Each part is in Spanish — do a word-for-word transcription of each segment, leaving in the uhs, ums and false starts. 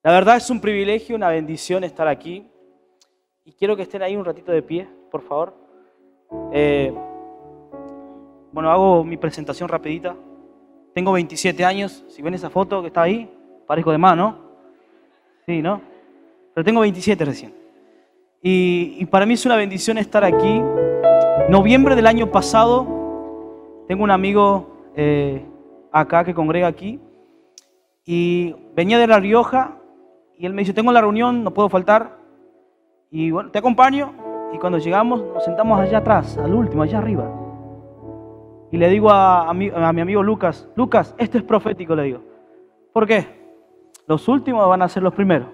La verdad es un privilegio, una bendición estar aquí. Y quiero que estén ahí un ratito de pie, por favor. Eh, bueno, hago mi presentación rapidita. Tengo veintisiete años. Si ven esa foto que está ahí, parezco de más, ¿no? Sí, ¿no? Pero tengo veintisiete recién. Y, y para mí es una bendición estar aquí. Noviembre del año pasado, tengo un amigo eh, acá que congrega aquí. Y venía de La Rioja. Y él me dice, tengo la reunión, no puedo faltar. Y bueno, te acompaño. Y cuando llegamos, nos sentamos allá atrás, al último, allá arriba. Y le digo a, a, mi, a mi amigo Lucas, Lucas, esto es profético, le digo. ¿Por qué? Los últimos van a ser los primeros.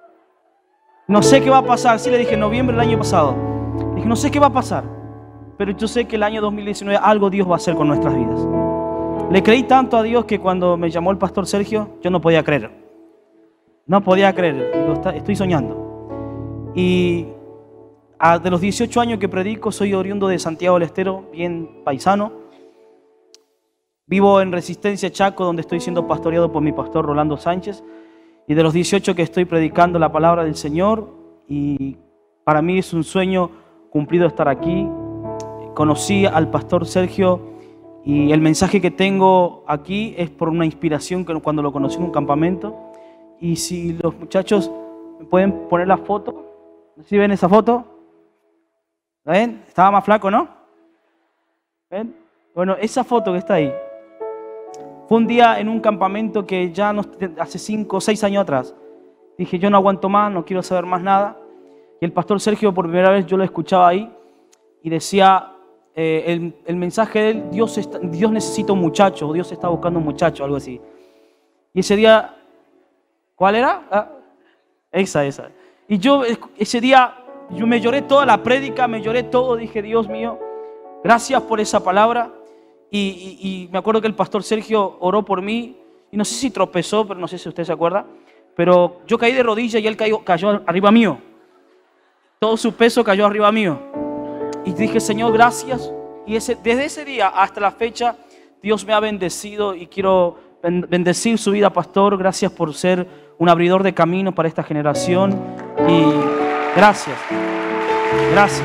No sé qué va a pasar. Sí, le dije, en noviembre del año pasado. Le dije, no sé qué va a pasar. Pero yo sé que el año dos mil diecinueve algo Dios va a hacer con nuestras vidas. Le creí tanto a Dios que cuando me llamó el pastor Sergio, yo no podía creer. No podía creer, digo, estoy soñando. Y de los dieciocho años que predico, soy oriundo de Santiago del Estero, bien paisano. Vivo en Resistencia, Chaco, donde estoy siendo pastoreado por mi pastor Rolando Sánchez. Y de los dieciocho que estoy predicando la palabra del Señor. Y para mí es un sueño cumplido estar aquí. Conocí al pastor Sergio y el mensaje que tengo aquí es por una inspiración que cuando lo conocí en un campamento. Y si los muchachos me pueden poner la foto. ¿Sí ven esa foto? ¿La ven? Estaba más flaco, ¿no? ¿Ven? Bueno, esa foto que está ahí fue un día en un campamento que ya nos, hace cinco o seis años atrás. Dije, yo no aguanto más, no quiero saber más nada. Y el pastor Sergio, por primera vez, yo lo escuchaba ahí y decía eh, el, el mensaje de él, Dios, está, Dios necesita un muchacho, Dios está buscando un muchacho, algo así. Y ese día... ¿Cuál era? Ah, esa, esa. Y yo ese día, yo me lloré toda la prédica, me lloré todo. Dije, Dios mío, gracias por esa palabra. Y, y, y me acuerdo que el pastor Sergio oró por mí. Y no sé si tropezó, pero no sé si usted se acuerda. Pero yo caí de rodillas y él cayó, cayó arriba mío. Todo su peso cayó arriba mío. Y dije, Señor, gracias. Y ese, desde ese día hasta la fecha, Dios me ha bendecido y quiero bendecir su vida, pastor. Gracias por ser un abridor de camino para esta generación. Y gracias. Gracias.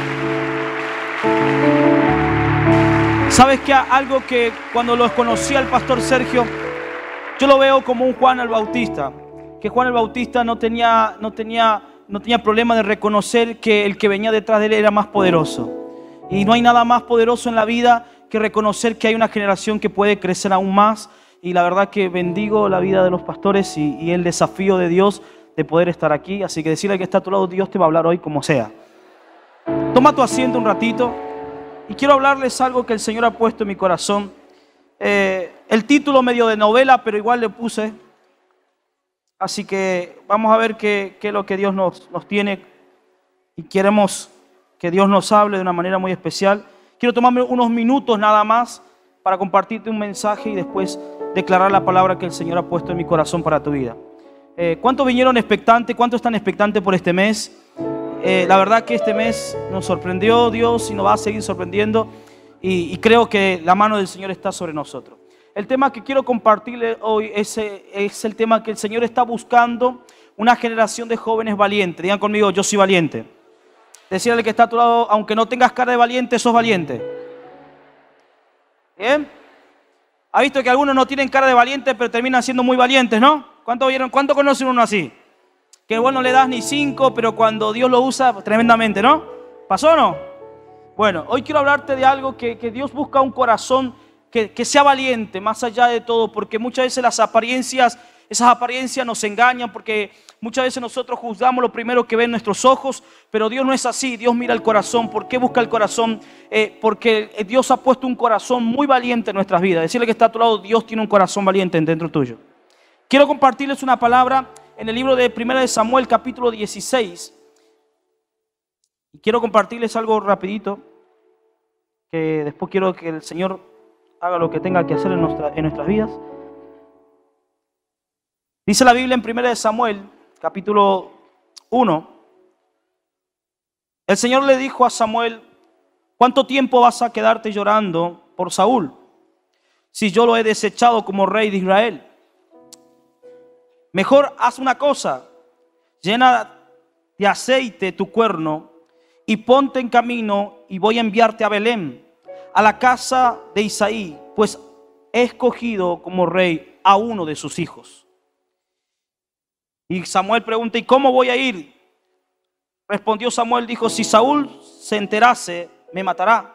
¿Sabes qué? Algo que cuando lo conocí al pastor Sergio, yo lo veo como un Juan el Bautista. Que Juan el Bautista no tenía, no tenía, no tenía problema de reconocer que el que venía detrás de él era más poderoso. Y no hay nada más poderoso en la vida que reconocer que hay una generación que puede crecer aún más. Y la verdad que bendigo la vida de los pastores y, y el desafío de Dios de poder estar aquí. Así que decirle que está a tu lado, Dios te va a hablar hoy como sea. Toma tu asiento un ratito y quiero hablarles algo que el Señor ha puesto en mi corazón. Eh, el título medio de novela, pero igual le puse. Así que vamos a ver qué, qué es lo que Dios nos, nos tiene y queremos que Dios nos hable de una manera muy especial. Quiero tomarme unos minutos nada más para compartirte un mensaje y después declarar la palabra que el Señor ha puesto en mi corazón para tu vida. Eh, ¿Cuántos vinieron expectantes? ¿Cuántos están expectantes por este mes? Eh, la verdad que este mes nos sorprendió Dios y nos va a seguir sorprendiendo y, y creo que la mano del Señor está sobre nosotros. El tema que quiero compartirle hoy es, es el tema que el Señor está buscando, una generación de jóvenes valientes. Digan conmigo, yo soy valiente. Decirle al que está a tu lado, aunque no tengas cara de valiente, sos valiente. ¿Bien? ¿Ha visto que algunos no tienen cara de valientes, pero terminan siendo muy valientes, no? ¿Cuánto vieron? ¿Cuánto conocen uno así? Que vos no le das ni cinco, pero cuando Dios lo usa, tremendamente, ¿no? ¿Pasó o no? Bueno, hoy quiero hablarte de algo que, que Dios busca un corazón que, que sea valiente, más allá de todo, porque muchas veces las apariencias, esas apariencias nos engañan, porque muchas veces nosotros juzgamos lo primero que ven nuestros ojos, pero Dios no es así. Dios mira el corazón. ¿Por qué busca el corazón? Eh, porque Dios ha puesto un corazón muy valiente en nuestras vidas. Decirle que está a tu lado, Dios tiene un corazón valiente dentro tuyo. Quiero compartirles una palabra en el libro de Primera de Samuel, capítulo dieciséis. Y quiero compartirles algo rapidito, que después quiero que el Señor haga lo que tenga que hacer en, nuestra, en nuestras vidas. Dice la Biblia en Primera de Samuel, capítulo uno. El Señor le dijo a Samuel, ¿cuánto tiempo vas a quedarte llorando por Saúl, si yo lo he desechado como rey de Israel? Mejor haz una cosa, llena de aceite tu cuerno y ponte en camino y voy a enviarte a Belén, a la casa de Isaí, pues he escogido como rey a uno de sus hijos. Y Samuel pregunta, ¿y cómo voy a ir? Respondió Samuel, dijo, si Saúl se enterase, me matará.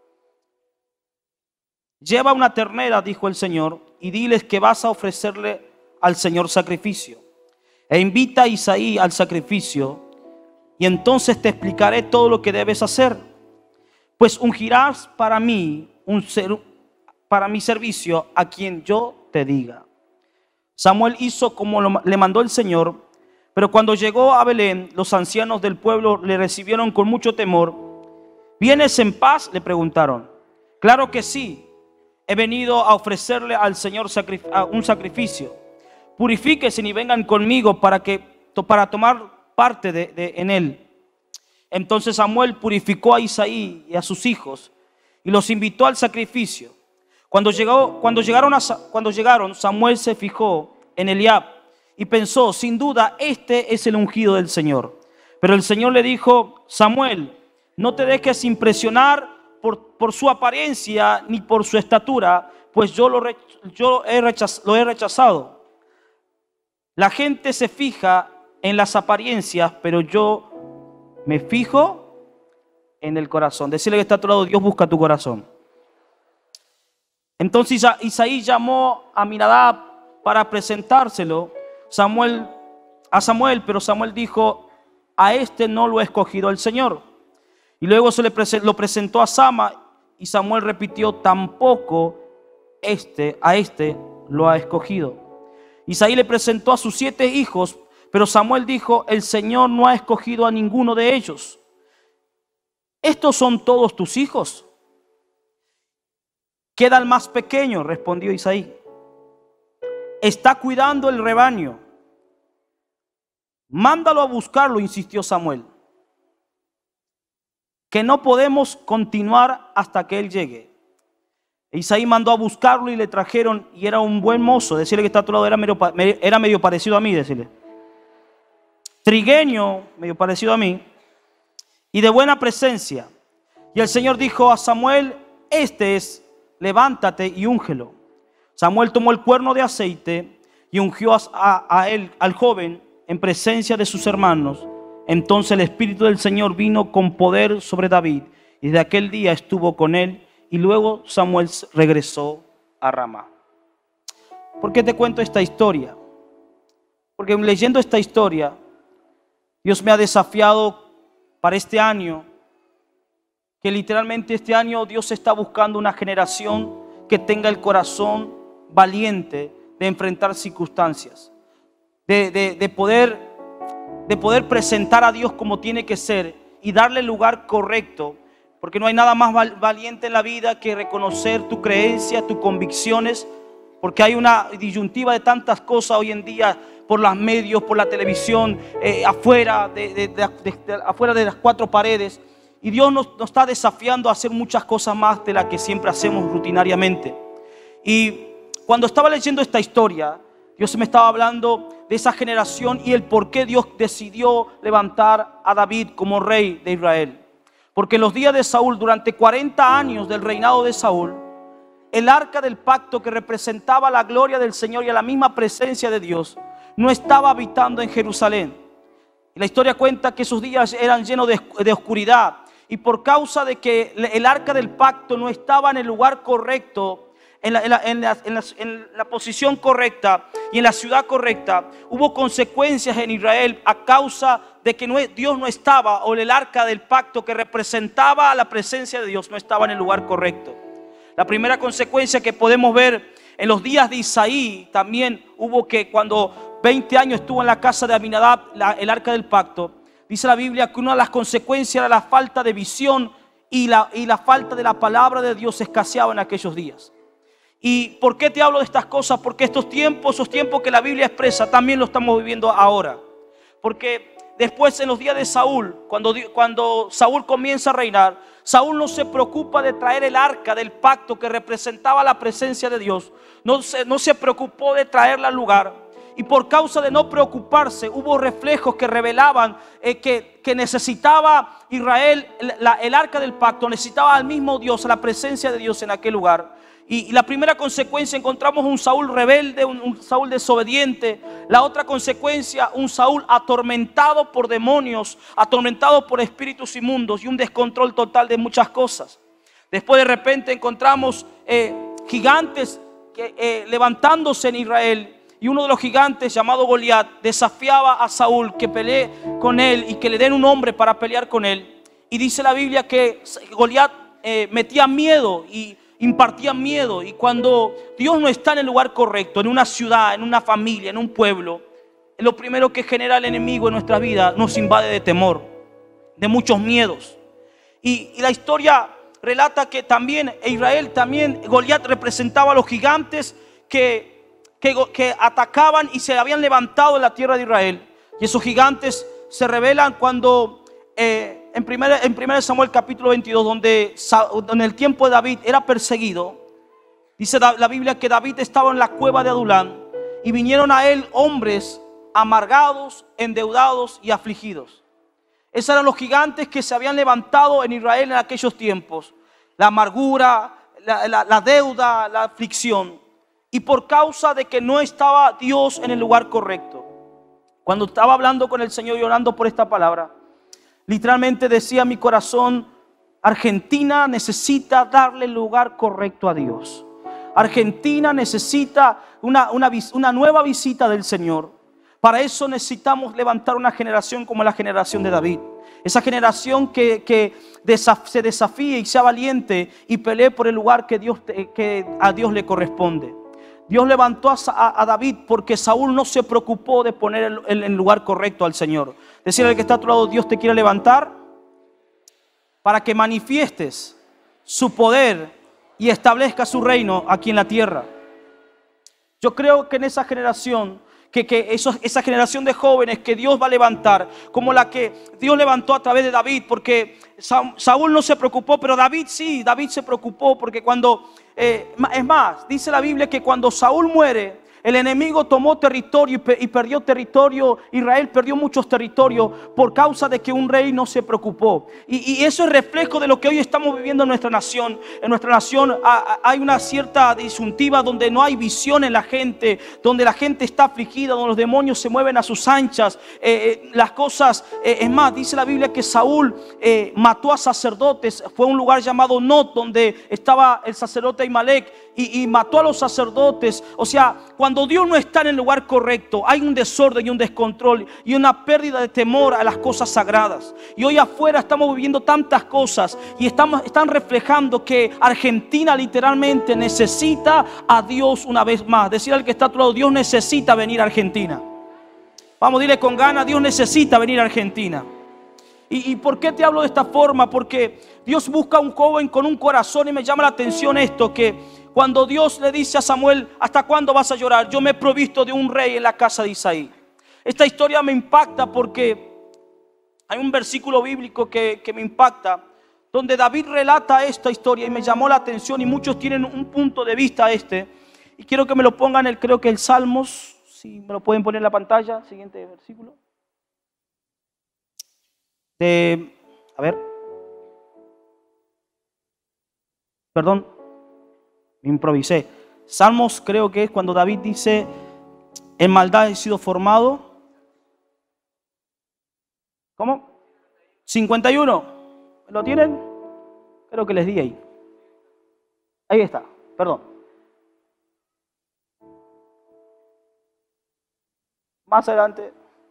Lleva una ternera, dijo el Señor, y diles que vas a ofrecerle al Señor sacrificio. E invita a Isaí al sacrificio, y entonces te explicaré todo lo que debes hacer. Pues ungirás para mí, un ser, para mi servicio a quien yo te diga. Samuel hizo como lo, le mandó el Señor, pero cuando llegó a Belén, los ancianos del pueblo le recibieron con mucho temor. ¿Vienes en paz?, le preguntaron. Claro que sí, he venido a ofrecerle al Señor sacrif- un sacrificio. Purifíquense y vengan conmigo para, que, para tomar parte de, de, en él. Entonces Samuel purificó a Isaí y a sus hijos y los invitó al sacrificio. Cuando, llegó, cuando, llegaron a, cuando llegaron, Samuel se fijó en Eliab y pensó, sin duda, este es el ungido del Señor. Pero el Señor le dijo, Samuel, no te dejes impresionar por, por su apariencia ni por su estatura, pues yo, lo, yo he rechaz, lo he rechazado. La gente se fija en las apariencias, pero yo me fijo en el corazón. Decirle que está a tu lado, Dios busca tu corazón. Entonces Isaí llamó a Aminadab para presentárselo Samuel, a Samuel, pero Samuel dijo, a este no lo ha escogido el Señor. Y luego se le prese, lo presentó a Sama, y Samuel repitió, tampoco este, a este lo ha escogido. Isaí le presentó a sus siete hijos, pero Samuel dijo, el Señor no ha escogido a ninguno de ellos. ¿Estos son todos tus hijos? Queda el más pequeño, respondió Isaí. Está cuidando el rebaño. Mándalo a buscarlo, insistió Samuel. Que no podemos continuar hasta que él llegue. Isaí mandó a buscarlo y le trajeron, y era un buen mozo. Decirle que está a tu lado, era medio, era medio parecido a mí, decirle. Trigueño, medio parecido a mí, y de buena presencia. Y el Señor dijo a Samuel, este es, levántate y úngelo. Samuel tomó el cuerno de aceite y ungió a, a, a él, al joven, en presencia de sus hermanos. Entonces el Espíritu del Señor vino con poder sobre David, y de aquel día estuvo con él, y luego Samuel regresó a Ramá. ¿Por qué te cuento esta historia? Porque leyendo esta historia, Dios me ha desafiado para este año, que literalmente este año Dios está buscando una generación que tenga el corazón valiente de enfrentar circunstancias, de, de, de, poder, de poder presentar a Dios como tiene que ser y darle el lugar correcto, porque no hay nada más valiente en la vida que reconocer tu creencia, tus convicciones, porque hay una disyuntiva de tantas cosas hoy en día por los medios, por la televisión, eh, afuera, de, de, de, de, de, afuera de las cuatro paredes. Y Dios nos, nos está desafiando a hacer muchas cosas más de las que siempre hacemos rutinariamente. Y cuando estaba leyendo esta historia, Dios me estaba hablando de esa generación y el por qué Dios decidió levantar a David como rey de Israel. Porque en los días de Saúl, durante cuarenta años del reinado de Saúl, el arca del pacto, que representaba la gloria del Señor y a la misma presencia de Dios, no estaba habitando en Jerusalén. Y la historia cuenta que esos días eran llenos de, de oscuridad. Y por causa de que el arca del pacto no estaba en el lugar correcto, en la, en, la, en, la, en, la, en la posición correcta y en la ciudad correcta, hubo consecuencias en Israel a causa de que no, Dios no estaba, o el arca del pacto que representaba a la presencia de Dios no estaba en el lugar correcto. La primera consecuencia que podemos ver en los días de Isaí también hubo que cuando veinte años estuvo en la casa de Aminadab la, el arca del pacto, dice la Biblia que una de las consecuencias era la falta de visión y la, y la falta de la palabra de Dios escaseaba en aquellos días. ¿Y por qué te hablo de estas cosas? Porque estos tiempos, esos tiempos que la Biblia expresa, también lo estamos viviendo ahora. Porque después, en los días de Saúl, cuando, cuando Saúl comienza a reinar, Saúl no se preocupa de traer el arca del pacto que representaba la presencia de Dios. No se, no se preocupó de traerla al lugar. Y por causa de no preocuparse, hubo reflejos que revelaban eh, que, que necesitaba Israel, la, el arca del pacto, necesitaba al mismo Dios, a la presencia de Dios en aquel lugar. Y, y la primera consecuencia, encontramos un Saúl rebelde, un, un Saúl desobediente. La otra consecuencia, un Saúl atormentado por demonios, atormentado por espíritus inmundos y un descontrol total de muchas cosas. Después de repente encontramos eh, gigantes que, eh, levantándose en Israel. Y uno de los gigantes, llamado Goliat, desafiaba a Saúl que pelee con él y que le den un hombre para pelear con él. Y dice la Biblia que Goliat eh, metía miedo y impartía miedo. Y cuando Dios no está en el lugar correcto, en una ciudad, en una familia, en un pueblo, lo primero que genera el enemigo en nuestra vida nos invade de temor, de muchos miedos. Y, y la historia relata que también Israel, también Goliat representaba a los gigantes que... Que, que atacaban y se habían levantado en la tierra de Israel. Y esos gigantes se revelan cuando eh, en primera en primera Samuel capítulo veintidós, donde en el tiempo de David era perseguido, dice la Biblia que David estaba en la cueva de Adulán y vinieron a él hombres amargados, endeudados y afligidos. Esos eran los gigantes que se habían levantado en Israel en aquellos tiempos. La amargura, la, la, la deuda, la aflicción. Y por causa de que no estaba Dios en el lugar correcto. Cuando estaba hablando con el Señor y orando por esta palabra, literalmente decía mi corazón: Argentina necesita darle el lugar correcto a Dios. Argentina necesita una, una, una nueva visita del Señor. Para eso necesitamos levantar una generación como la generación de David. Esa generación que, que desaf, se desafíe y sea valiente y pelee por el lugar que, Dios, que a Dios le corresponde. Dios levantó a, a, a David porque Saúl no se preocupó de poner en el, el lugar correcto al Señor. Decirle al que está a tu lado: Dios te quiere levantar para que manifiestes su poder y establezca su reino aquí en la tierra. Yo creo que en esa generación, que, que esos, esa generación de jóvenes que Dios va a levantar, como la que Dios levantó a través de David, porque Sa, Saúl no se preocupó, pero David sí, David se preocupó, porque cuando... Eh, es más, dice la Biblia que cuando Saúl muere, el enemigo tomó territorio y, pe y perdió territorio. Israel perdió muchos territorios por causa de que un rey no se preocupó. Y, y eso es reflejo de lo que hoy estamos viviendo en nuestra nación. En nuestra nación a, a, hay una cierta disyuntiva donde no hay visión en la gente, donde la gente está afligida, donde los demonios se mueven a sus anchas. Eh, eh, las cosas, eh, es más, dice la Biblia que Saúl eh, mató a sacerdotes. Fue un lugar llamado Not, donde estaba el sacerdote Ahimelech, y, y mató a los sacerdotes. O sea, cuando Cuando Dios no está en el lugar correcto, hay un desorden y un descontrol y una pérdida de temor a las cosas sagradas. Y hoy afuera estamos viviendo tantas cosas y estamos, están reflejando que Argentina literalmente necesita a Dios una vez más. Decir al que está a tu lado: Dios necesita venir a Argentina. Vamos, dile con ganas: Dios necesita venir a Argentina. ¿Y, ¿Y por qué te hablo de esta forma? Porque Dios busca un joven con un corazón, y me llama la atención esto, que cuando Dios le dice a Samuel: ¿hasta cuándo vas a llorar? Yo me he provisto de un rey en la casa de Isaí. Esta historia me impacta porque hay un versículo bíblico que, que me impacta, donde David relata esta historia y me llamó la atención, y muchos tienen un punto de vista este. Y quiero que me lo pongan, el, creo que el Salmos, si me lo pueden poner en la pantalla, siguiente versículo. De, a ver, perdón, me improvisé. Salmos creo que es cuando David dice: en maldad he sido formado. ¿Cómo? cincuenta y uno. ¿Lo tienen? Creo que les di ahí. Ahí está, perdón. Más adelante.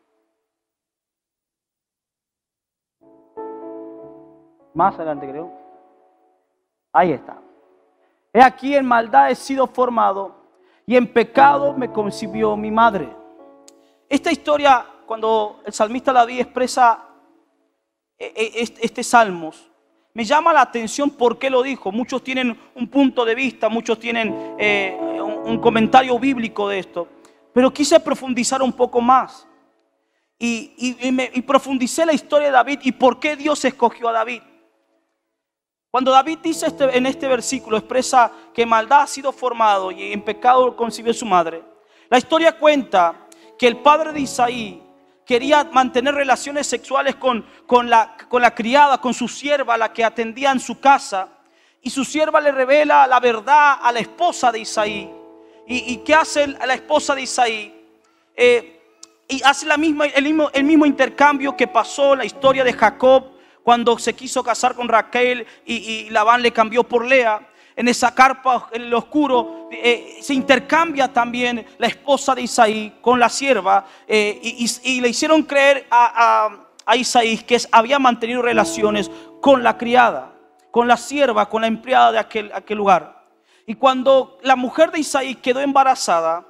Más adelante creo. Ahí está. He aquí, en maldad he sido formado, y en pecado me concibió mi madre. Esta historia, cuando el salmista David expresa este Salmos, me llama la atención por qué lo dijo. Muchos tienen un punto de vista, muchos tienen eh, un, un comentario bíblico de esto, pero quise profundizar un poco más. Y, y, y, me, y profundicé la historia de David y por qué Dios escogió a David. Cuando David dice este, en este versículo, expresa que maldad ha sido formado y en pecado concibió su madre. La historia cuenta que el padre de Isaí quería mantener relaciones sexuales con, con, la, con la criada, con su sierva, la que atendía en su casa. Y su sierva le revela la verdad a la esposa de Isaí. ¿Y, y qué hace la esposa de Isaí? Eh, y hace la misma, el, mismo, el mismo intercambio que pasó en la historia de Jacob cuando se quiso casar con Raquel y, y Labán le cambió por Lea. En esa carpa, en el oscuro, eh, se intercambia también la esposa de Isaí con la sierva eh, y, y, y le hicieron creer a, a, a Isaí que había mantenido relaciones con la criada, con la sierva, con la empleada de aquel, aquel lugar. Y cuando la mujer de Isaí quedó embarazada,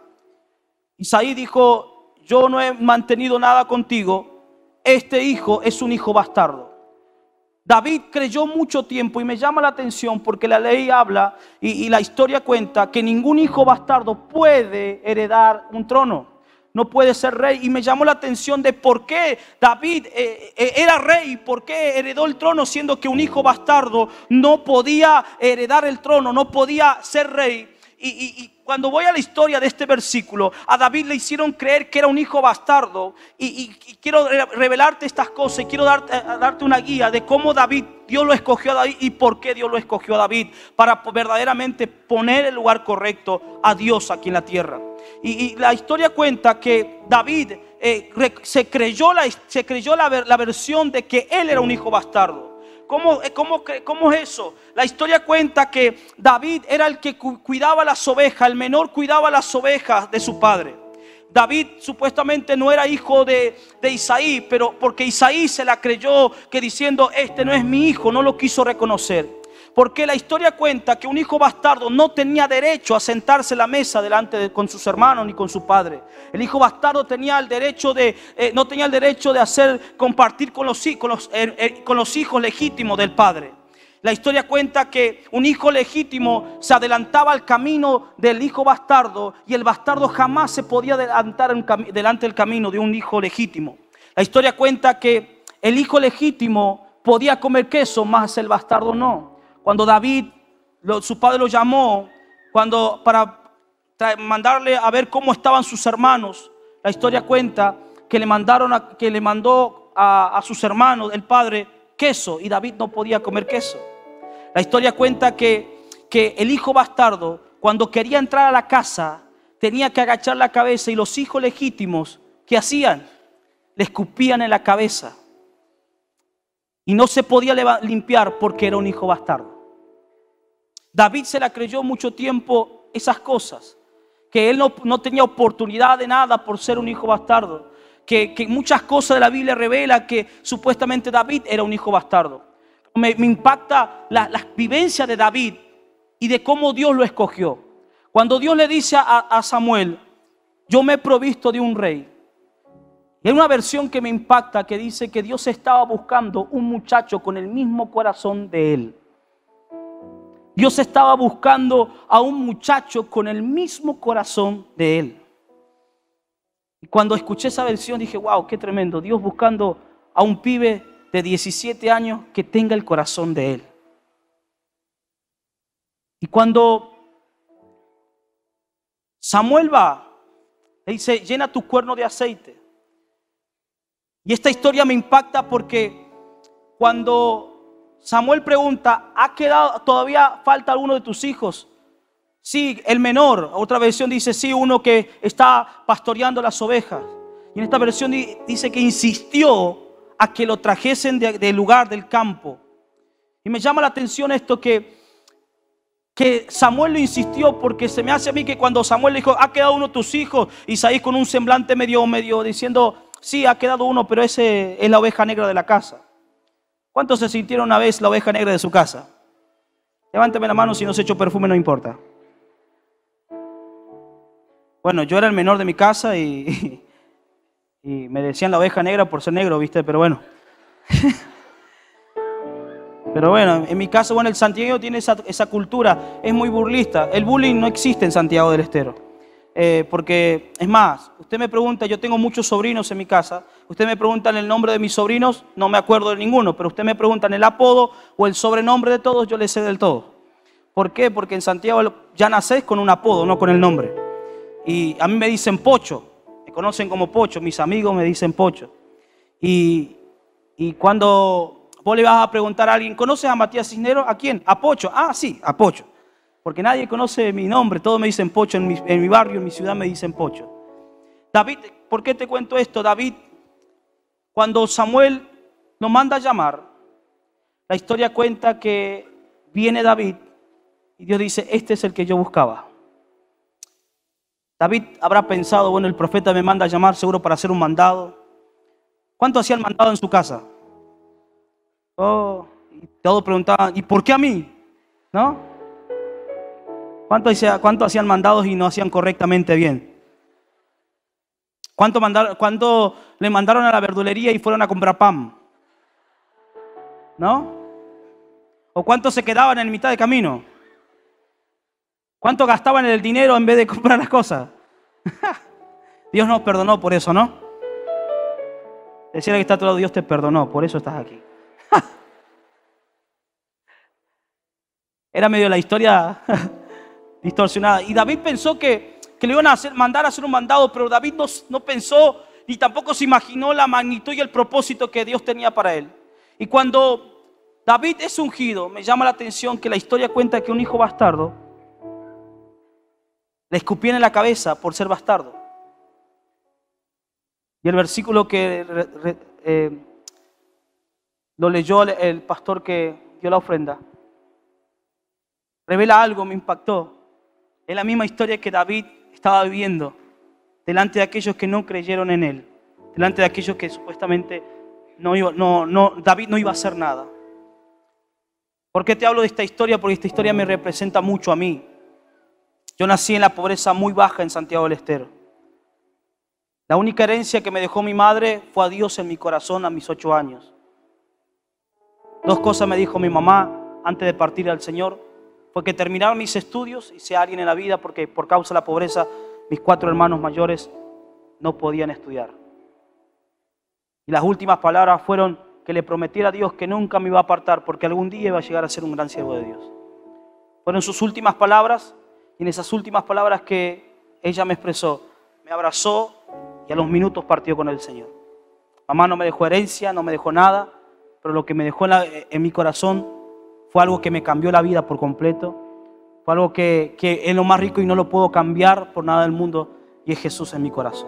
Isaí dijo: yo no he mantenido nada contigo, este hijo es un hijo bastardo. David creyó mucho tiempo, y me llama la atención porque la ley habla y, y la historia cuenta que ningún hijo bastardo puede heredar un trono, no puede ser rey. Y me llamó la atención de por qué David eh, eh, era rey, por qué heredó el trono, siendo que un hijo bastardo no podía heredar el trono, no podía ser rey. Y, y, y cuando voy a la historia de este versículo, a David le hicieron creer que era un hijo bastardo. Y, y, y quiero revelarte estas cosas y quiero darte, darte una guía de cómo David, Dios lo escogió a David y por qué Dios lo escogió a David, para verdaderamente poner el lugar correcto a Dios aquí en la tierra. Y, y la historia cuenta que David eh, se creyó, la, se creyó la, la versión de que él era un hijo bastardo. ¿Cómo, cómo, ¿Cómo es eso? La historia cuenta que David era el que cuidaba las ovejas, el menor cuidaba las ovejas de su padre. David supuestamente no era hijo de, de Isaí, pero porque Isaí se la creyó, que diciendo: este no es mi hijo, no lo quiso reconocer. Porque la historia cuenta que un hijo bastardo no tenía derecho a sentarse a la mesa delante de, con sus hermanos ni con su padre. El hijo bastardo tenía el derecho de, eh, no tenía el derecho de hacer compartir con los, con, los, eh, eh, con los hijos legítimos del padre. La historia cuenta que un hijo legítimo se adelantaba al camino del hijo bastardo, y el bastardo jamás se podía adelantar en cam- delante del camino de un hijo legítimo. La historia cuenta que el hijo legítimo podía comer queso, más el bastardo no. Cuando David, lo, su padre lo llamó cuando, para mandarle a ver cómo estaban sus hermanos, la historia cuenta que le, mandaron a, que le mandó a, a sus hermanos, el padre, queso, y David no podía comer queso. La historia cuenta que, que el hijo bastardo, cuando quería entrar a la casa, tenía que agachar la cabeza, y los hijos legítimos, ¿qué hacían? Le escupían en la cabeza. Y no se podía limpiar porque era un hijo bastardo. David se la creyó mucho tiempo esas cosas, que él no, no tenía oportunidad de nada por ser un hijo bastardo, que, que muchas cosas de la Biblia revela que supuestamente David era un hijo bastardo. Me, me impacta la, la vivencia de David y de cómo Dios lo escogió. Cuando Dios le dice a, a Samuel: yo me he provisto de un rey. Y hay una versión que me impacta que dice que Dios estaba buscando un muchacho con el mismo corazón de él. Dios estaba buscando a un muchacho con el mismo corazón de él. Y cuando escuché esa versión dije: wow, qué tremendo. Dios buscando a un pibe de diecisiete años que tenga el corazón de él. Y cuando Samuel va, le dice: llena tu cuerno de aceite. Y esta historia me impacta porque cuando Samuel pregunta: ¿ha quedado, todavía falta alguno de tus hijos? Sí, el menor. Otra versión dice: sí, uno que está pastoreando las ovejas. Y en esta versión dice que insistió a que lo trajesen del de lugar del campo. Y me llama la atención esto, que, que Samuel lo insistió, porque se me hace a mí que cuando Samuel le dijo: ¿ha quedado uno de tus hijos? Isaí con un semblante medio, medio diciendo: sí, ha quedado uno, pero ese es la oveja negra de la casa. ¿Cuántos se sintieron una vez la oveja negra de su casa? Levánteme la mano. Si no se echó perfume, no importa. Bueno, yo era el menor de mi casa y, y me decían la oveja negra por ser negro, ¿viste? Pero bueno. Pero bueno, en mi caso, bueno, el santiagueño tiene esa, esa cultura, es muy burlista. El bullying no existe en Santiago del Estero. Eh, porque, es más, usted me pregunta, yo tengo muchos sobrinos en mi casa, usted me pregunta el nombre de mis sobrinos, no me acuerdo de ninguno, pero usted me pregunta el apodo o el sobrenombre de todos, yo le sé del todo. ¿Por qué? Porque en Santiago ya nacés con un apodo, no con el nombre. Y a mí me dicen Pocho, conocen como Pocho, mis amigos me dicen Pocho. Y, y cuando vos le vas a preguntar a alguien, ¿conoces a Matías Cisneros? ¿A quién? A Pocho. Ah, sí, a Pocho. Porque nadie conoce mi nombre, todos me dicen Pocho, en mi, en mi barrio, en mi ciudad me dicen Pocho. David, ¿por qué te cuento esto? David, cuando Samuel lo manda a llamar, la historia cuenta que viene David y Dios dice, este es el que yo buscaba. David habrá pensado, bueno, el profeta me manda a llamar seguro para hacer un mandado. ¿Cuánto hacían mandado en su casa? Oh, y todos preguntaban, ¿y por qué a mí? ¿No? ¿Cuánto, ¿Cuánto hacían mandados y no hacían correctamente bien? ¿Cuánto, mandaron, ¿Cuánto le mandaron a la verdulería y fueron a comprar pan? ¿No? ¿O cuánto se quedaban en mitad de camino? ¿Cuánto gastaban el dinero en vez de comprar las cosas? Dios nos perdonó por eso, ¿no? Decirle que está a tu lado, Dios te perdonó, por eso estás aquí. Era medio la historia distorsionada. Y David pensó que, que le iban a hacer, mandar a hacer un mandado, pero David no, no pensó ni tampoco se imaginó la magnitud y el propósito que Dios tenía para él. Y cuando David es ungido, me llama la atención que la historia cuenta que un hijo bastardo le escupían en la cabeza por ser bastardo. Y el versículo que re, re, eh, lo leyó el pastor que dio la ofrenda revela algo, me impactó. Es la misma historia que David estaba viviendo delante de aquellos que no creyeron en él, delante de aquellos que supuestamente no iba, no, no, David no iba a hacer nada. ¿Por qué te hablo de esta historia? Porque esta historia me representa mucho a mí. Yo nací en la pobreza muy baja en Santiago del Estero. La única herencia que me dejó mi madre fue a Dios en mi corazón a mis ocho años. Dos cosas me dijo mi mamá antes de partir al Señor. Fue que terminaron mis estudios y sea alguien en la vida porque por causa de la pobreza mis cuatro hermanos mayores no podían estudiar. Y las últimas palabras fueron que le prometiera a Dios que nunca me iba a apartar porque algún día iba a llegar a ser un gran siervo de Dios. Fueron sus últimas palabras y en esas últimas palabras que ella me expresó, me abrazó y a los minutos partió con el Señor. Mamá no me dejó herencia, no me dejó nada, pero lo que me dejó en, la, en mi corazón fue algo que me cambió la vida por completo. Fue algo que, que es lo más rico y no lo puedo cambiar por nada del mundo. Y es Jesús en mi corazón.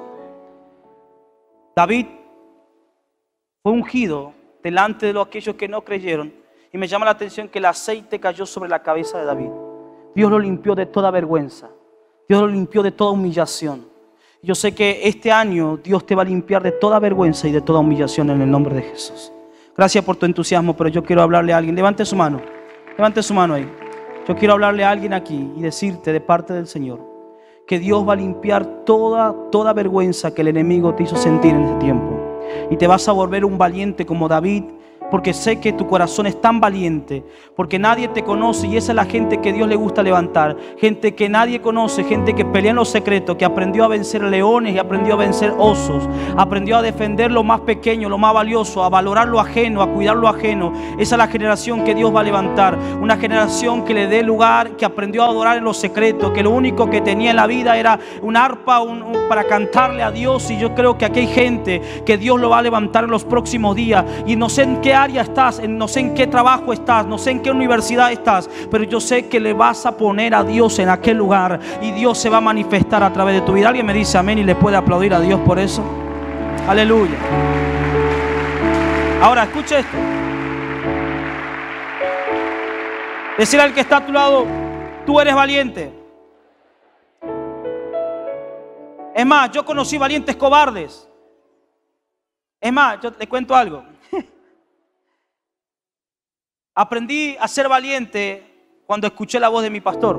David fue ungido delante de los, aquellos que no creyeron. Y me llama la atención que el aceite cayó sobre la cabeza de David. Dios lo limpió de toda vergüenza. Dios lo limpió de toda humillación. Yo sé que este año Dios te va a limpiar de toda vergüenza y de toda humillación en el nombre de Jesús. Gracias por tu entusiasmo, pero yo quiero hablarle a alguien. Levante su mano. Levante su mano ahí. Yo quiero hablarle a alguien aquí y decirte de parte del Señor que Dios va a limpiar toda, toda vergüenza que el enemigo te hizo sentir en este tiempo. Y te vas a volver un valiente como David, porque sé que tu corazón es tan valiente, porque nadie te conoce y esa es la gente que Dios le gusta levantar. Gente que nadie conoce, gente que pelea en los secretos, que aprendió a vencer leones y aprendió a vencer osos, aprendió a defender lo más pequeño, lo más valioso, a valorar lo ajeno, a cuidar lo ajeno. Esa es la generación que Dios va a levantar, una generación que le dé lugar, que aprendió a adorar en los secretos, que lo único que tenía en la vida era un arpa un, un, para cantarle a Dios. Y yo creo que aquí hay gente que Dios lo va a levantar en los próximos días, y no sé en qué área estás, no sé en qué trabajo estás, no sé en qué universidad estás, pero yo sé que le vas a poner a Dios en aquel lugar y Dios se va a manifestar a través de tu vida. ¿Alguien me dice amén y le puede aplaudir a Dios por eso? Aleluya. Ahora escucha esto. Decir al que está a tu lado, tú eres valiente. Es más, yo conocí valientes cobardes. Es más, yo te cuento algo. Aprendí a ser valiente cuando escuché la voz de mi pastor.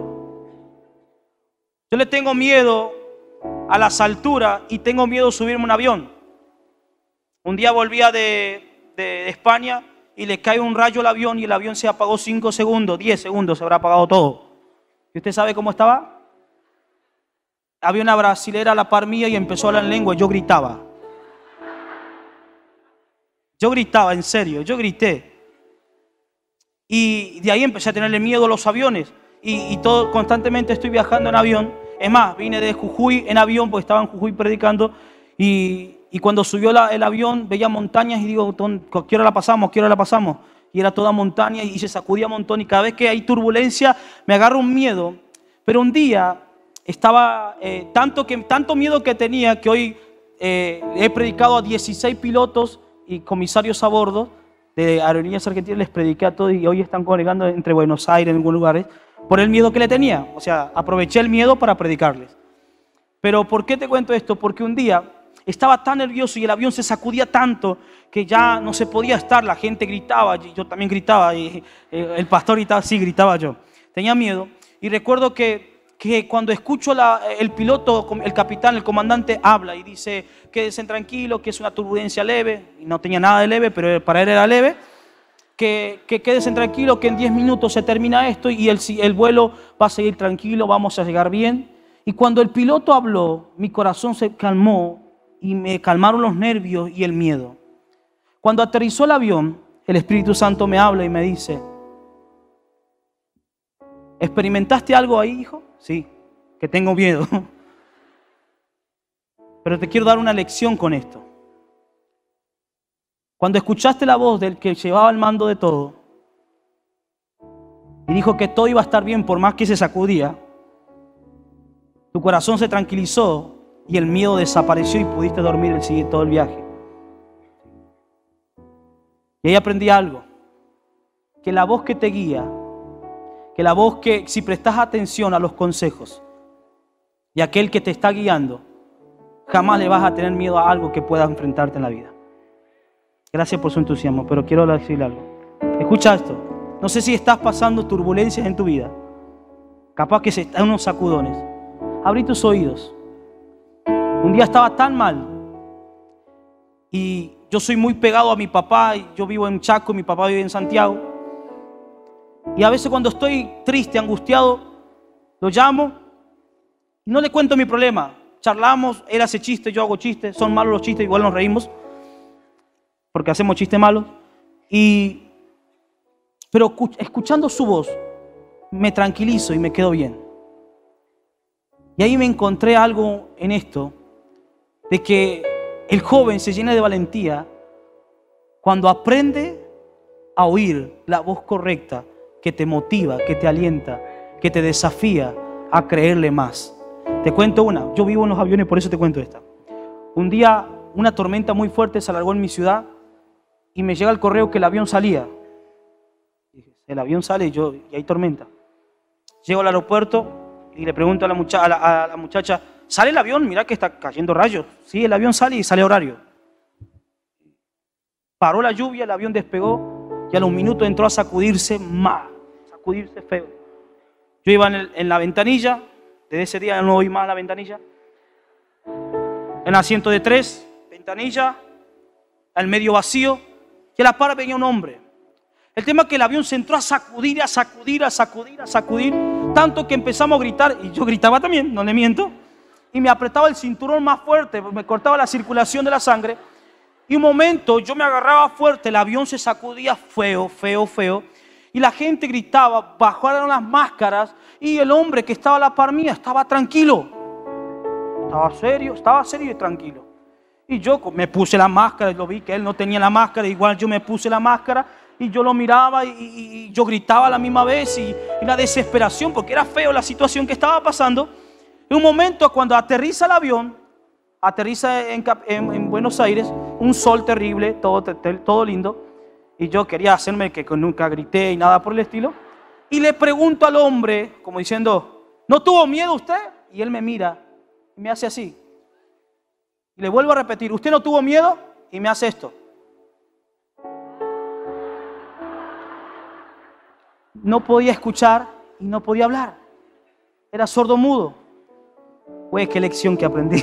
Yo le tengo miedo a las alturas y tengo miedo de subirme a un avión. Un día volvía de, de, de España y le cae un rayo al avión y el avión se apagó cinco segundos, diez segundos, se habrá apagado todo. ¿Y usted sabe cómo estaba? Había una brasilera a la par mía y empezó a hablar en lengua y yo gritaba. Yo gritaba, en serio, yo grité. Y de ahí empecé a tenerle miedo a los aviones. Y, y todo, constantemente estoy viajando en avión. Es más, vine de Jujuy en avión porque estaba en Jujuy predicando. Y, y cuando subió la, el avión, veía montañas y digo, ¿qué hora la pasamos? ¿Qué hora la pasamos? Y era toda montaña y se sacudía un montón. Y cada vez que hay turbulencia, me agarra un miedo. Pero un día estaba, eh, tanto, que, tanto miedo que tenía, que hoy eh, he predicado a dieciséis pilotos y comisarios a bordo de Aerolíneas Argentinas, les prediqué a todos y hoy están congregando entre Buenos Aires, en algunos lugares, por el miedo que le tenía. O sea, aproveché el miedo para predicarles. Pero ¿por qué te cuento esto? Porque un día estaba tan nervioso y el avión se sacudía tanto que ya no se podía estar, la gente gritaba, yo también gritaba, y el pastor gritaba, sí, gritaba yo. Tenía miedo y recuerdo que, que cuando escucho la, el piloto, el capitán, el comandante habla y dice, quédense tranquilos, que es una turbulencia leve, y no tenía nada de leve, pero para él era leve, que, que quédense tranquilos, que en diez minutos se termina esto y el, el vuelo va a seguir tranquilo, vamos a llegar bien. Y cuando el piloto habló, mi corazón se calmó y me calmaron los nervios y el miedo. Cuando aterrizó el avión, el Espíritu Santo me habla y me dice, ¿experimentaste algo ahí, hijo? Sí, que tengo miedo. Pero te quiero dar una lección con esto. Cuando escuchaste la voz del que llevaba el mando de todo y dijo que todo iba a estar bien por más que se sacudía, tu corazón se tranquilizó y el miedo desapareció y pudiste dormir el siguiente todo el viaje. Y ahí aprendí algo, que la voz que te guía, que la voz que si prestas atención a los consejos y aquel que te está guiando, jamás le vas a tener miedo a algo que pueda enfrentarte en la vida. Gracias por su entusiasmo, pero quiero decirle algo. Escucha esto, no sé si estás pasando turbulencias en tu vida, capaz que se están unos sacudones. Abrí tus oídos. Un día estaba tan mal y yo soy muy pegado a mi papá. Yo vivo en Chaco, mi papá vive en Santiago. Y a veces cuando estoy triste, angustiado, lo llamo y no le cuento mi problema. Charlamos, él hace chistes, yo hago chistes. Son malos los chistes, igual nos reímos porque hacemos chistes malos. Y, pero escuchando su voz me tranquilizo y me quedo bien. Y ahí me encontré algo en esto, de que el joven se llena de valentía cuando aprende a oír la voz correcta que te motiva, que te alienta, que te desafía a creerle más. Te cuento una, yo vivo en los aviones, por eso te cuento esta. Un día una tormenta muy fuerte se alargó en mi ciudad y me llega el correo que el avión salía. El avión sale y, yo, y hay tormenta. Llego al aeropuerto y le pregunto a la, mucha, a, la, a la muchacha, ¿sale el avión? Mirá que está cayendo rayos. Sí, el avión sale y sale horario. Paró la lluvia, el avión despegó y a los minutos entró a sacudirse más, sacudirse feo. Yo iba en, el, en la ventanilla, desde ese día no oí más la ventanilla. En el asiento de tres, ventanilla, al medio vacío, y a la par venía un hombre. El tema es que el avión se entró a sacudir, a sacudir, a sacudir, a sacudir, tanto que empezamos a gritar, y yo gritaba también, no le miento, y me apretaba el cinturón más fuerte, me cortaba la circulación de la sangre, y un momento yo me agarraba fuerte, el avión se sacudía feo, feo, feo, y la gente gritaba, bajaron las máscaras, y el hombre que estaba a la par mía estaba tranquilo, estaba serio, estaba serio y tranquilo. Y yo me puse la máscara, y lo vi que él no tenía la máscara, igual yo me puse la máscara, y yo lo miraba y, y, y yo gritaba a la misma vez y, y la desesperación porque era feo la situación que estaba pasando. En un momento cuando aterriza el avión, aterriza en, en, en Buenos Aires, un sol terrible, todo, todo lindo, y yo quería hacerme que nunca grité y nada por el estilo, y le pregunto al hombre, como diciendo, ¿no tuvo miedo usted? Y él me mira y me hace así. Y le vuelvo a repetir, ¿usted no tuvo miedo? Y me hace esto. No podía escuchar y no podía hablar. Era sordo mudo. Güey, qué lección que aprendí.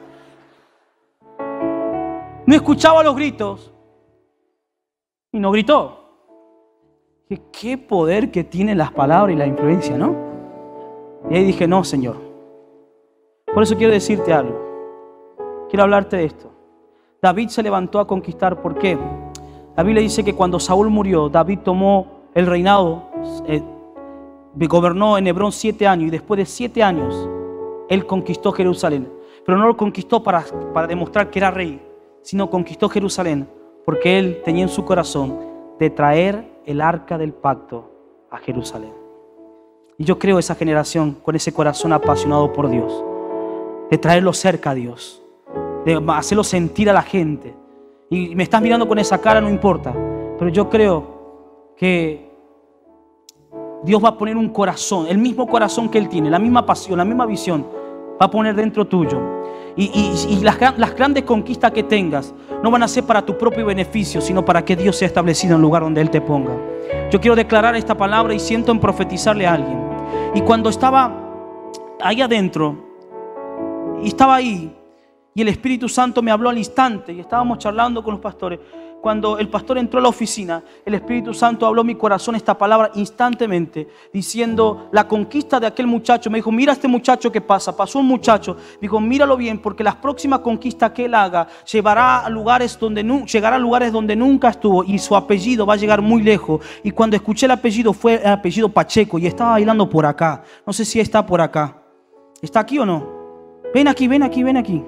No escuchaba los gritos y no gritó. Dije, qué poder que tienen las palabras y la influencia, ¿no? Y ahí dije, no, Señor. Por eso quiero decirte algo. Quiero hablarte de esto. David se levantó a conquistar. ¿Por qué? La Biblia dice que cuando Saúl murió, David tomó el reinado, eh, gobernó en Hebrón siete años y después de siete años, él conquistó Jerusalén. Pero no lo conquistó para, para demostrar que era rey, sino conquistó Jerusalén porque él tenía en su corazón de traer el arca del pacto a Jerusalén. Y yo creo esa generación con ese corazón apasionado por Dios, de traerlo cerca a Dios, de hacerlo sentir a la gente. Y me estás mirando con esa cara, no importa, pero yo creo que Dios va a poner un corazón, el mismo corazón que Él tiene, la misma pasión, la misma visión, va a poner dentro tuyo. Y, y, y las, las grandes conquistas que tengas no van a ser para tu propio beneficio, sino para que Dios sea establecido en el lugar donde Él te ponga. Yo quiero declarar esta palabra y siento en profetizarle a alguien. Y cuando estaba ahí adentro, y estaba ahí, y el Espíritu Santo me habló al instante, y estábamos charlando con los pastores. Cuando el pastor entró a la oficina, el Espíritu Santo habló a mi corazón esta palabra instantemente, diciendo la conquista de aquel muchacho. Me dijo, mira a este muchacho que pasa. Pasó un muchacho, dijo, míralo bien, porque las próximas conquistas que él haga llevará a lugares donde nu- llegará a lugares donde nunca estuvo, y su apellido va a llegar muy lejos. Y cuando escuché el apellido, fue el apellido Pacheco, y estaba bailando por acá. No sé si está por acá. ¿Está aquí o no? Ven aquí, ven aquí, ven aquí.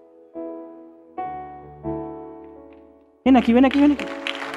Ven aquí, ven aquí, ven aquí.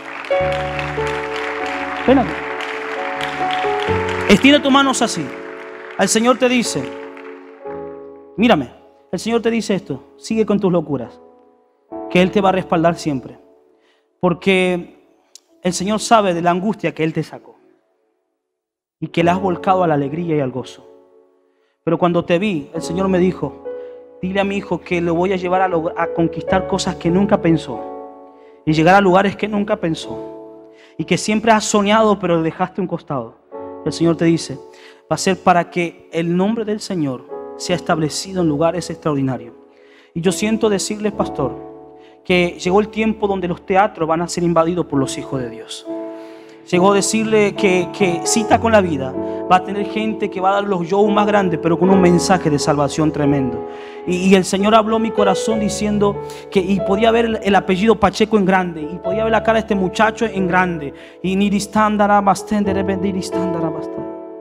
Ven aquí. Extiende tus manos así. El Señor te dice, mírame, el Señor te dice esto, sigue con tus locuras, que Él te va a respaldar siempre. Porque el Señor sabe de la angustia que Él te sacó y que la has volcado a la alegría y al gozo. Pero cuando te vi, el Señor me dijo, dile a mi hijo que lo voy a llevar a, lograr, a conquistar cosas que nunca pensó. Y llegar a lugares que nunca pensó. Y que siempre has soñado, pero dejaste un costado. El Señor te dice, va a ser para que el nombre del Señor sea establecido en lugares extraordinarios. Y yo siento decirles, pastor, que llegó el tiempo donde los teatros van a ser invadidos por los hijos de Dios. Llegó a decirle que, que Cita con la Vida va a tener gente que va a dar los shows más grandes, pero con un mensaje de salvación tremendo. Y, y el Señor habló a mi corazón diciendo que y podía ver el, el apellido Pacheco en grande, y podía ver la cara de este muchacho en grande. Y ni distándara bastante, distándara bastante.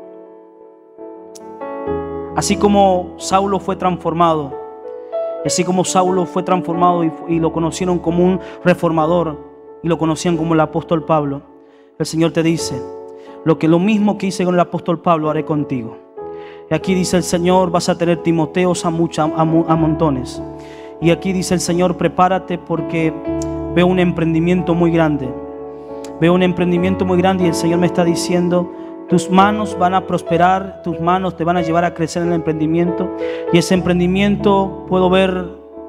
Así como Saulo fue transformado, así como Saulo fue transformado y, y lo conocieron como un reformador y lo conocían como el apóstol Pablo. El Señor te dice, lo que lo mismo que hice con el apóstol Pablo haré contigo. Y aquí dice el Señor, vas a tener Timoteos a, mucha, a, a montones. Y aquí dice el Señor, prepárate porque veo un emprendimiento muy grande. Veo un emprendimiento muy grande y el Señor me está diciendo, tus manos van a prosperar, tus manos te van a llevar a crecer en el emprendimiento. Y ese emprendimiento puedo ver,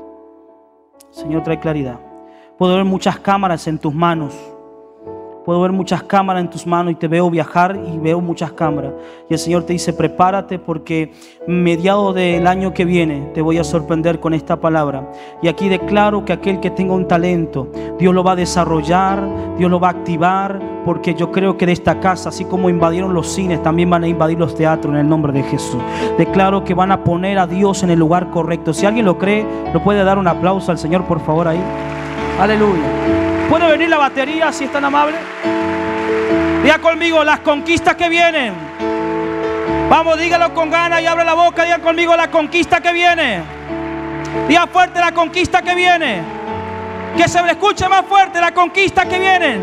Señor, trae claridad. Puedo ver muchas cámaras en tus manos. Puedo ver muchas cámaras en tus manos y te veo viajar y veo muchas cámaras. Y el Señor te dice, prepárate porque mediado del año que viene te voy a sorprender con esta palabra. Y aquí declaro que aquel que tenga un talento, Dios lo va a desarrollar, Dios lo va a activar, porque yo creo que de esta casa, así como invadieron los cines, también van a invadir los teatros en el nombre de Jesús. Declaro que van a poner a Dios en el lugar correcto. Si alguien lo cree, ¿lo puede dar un aplauso al Señor, por favor, ahí? Aleluya. ¿Puede venir la batería si es tan amable? Diga conmigo, las conquistas que vienen. Vamos, dígalo con ganas y abre la boca. Diga conmigo, la conquista que viene. Diga fuerte, la conquista que viene. Que se me escuche más fuerte, la conquista que viene.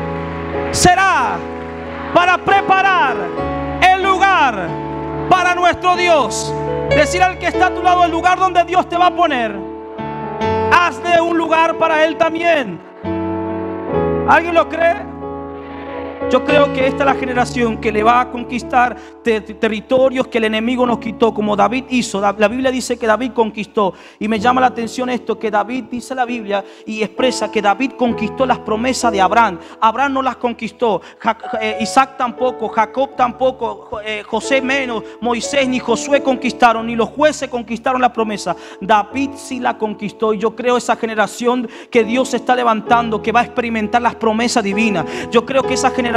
Será para preparar el lugar para nuestro Dios. Decir al que está a tu lado, el lugar donde Dios te va a poner, hazle un lugar para Él también. ¿Alguien lo cree? Yo creo que esta es la generación que le va a conquistar ter territorios que el enemigo nos quitó, como David hizo. La Biblia dice que David conquistó, y me llama la atención esto, que David, dice la Biblia y expresa que David conquistó las promesas de Abraham. Abraham no las conquistó, ja eh, Isaac tampoco, Jacob tampoco, eh, José menos, Moisés ni Josué conquistaron, ni los jueces conquistaron la promesa. David sí la conquistó, y yo creo esa generación que Dios está levantando, que va a experimentar las promesas divinas. Yo creo que esa generación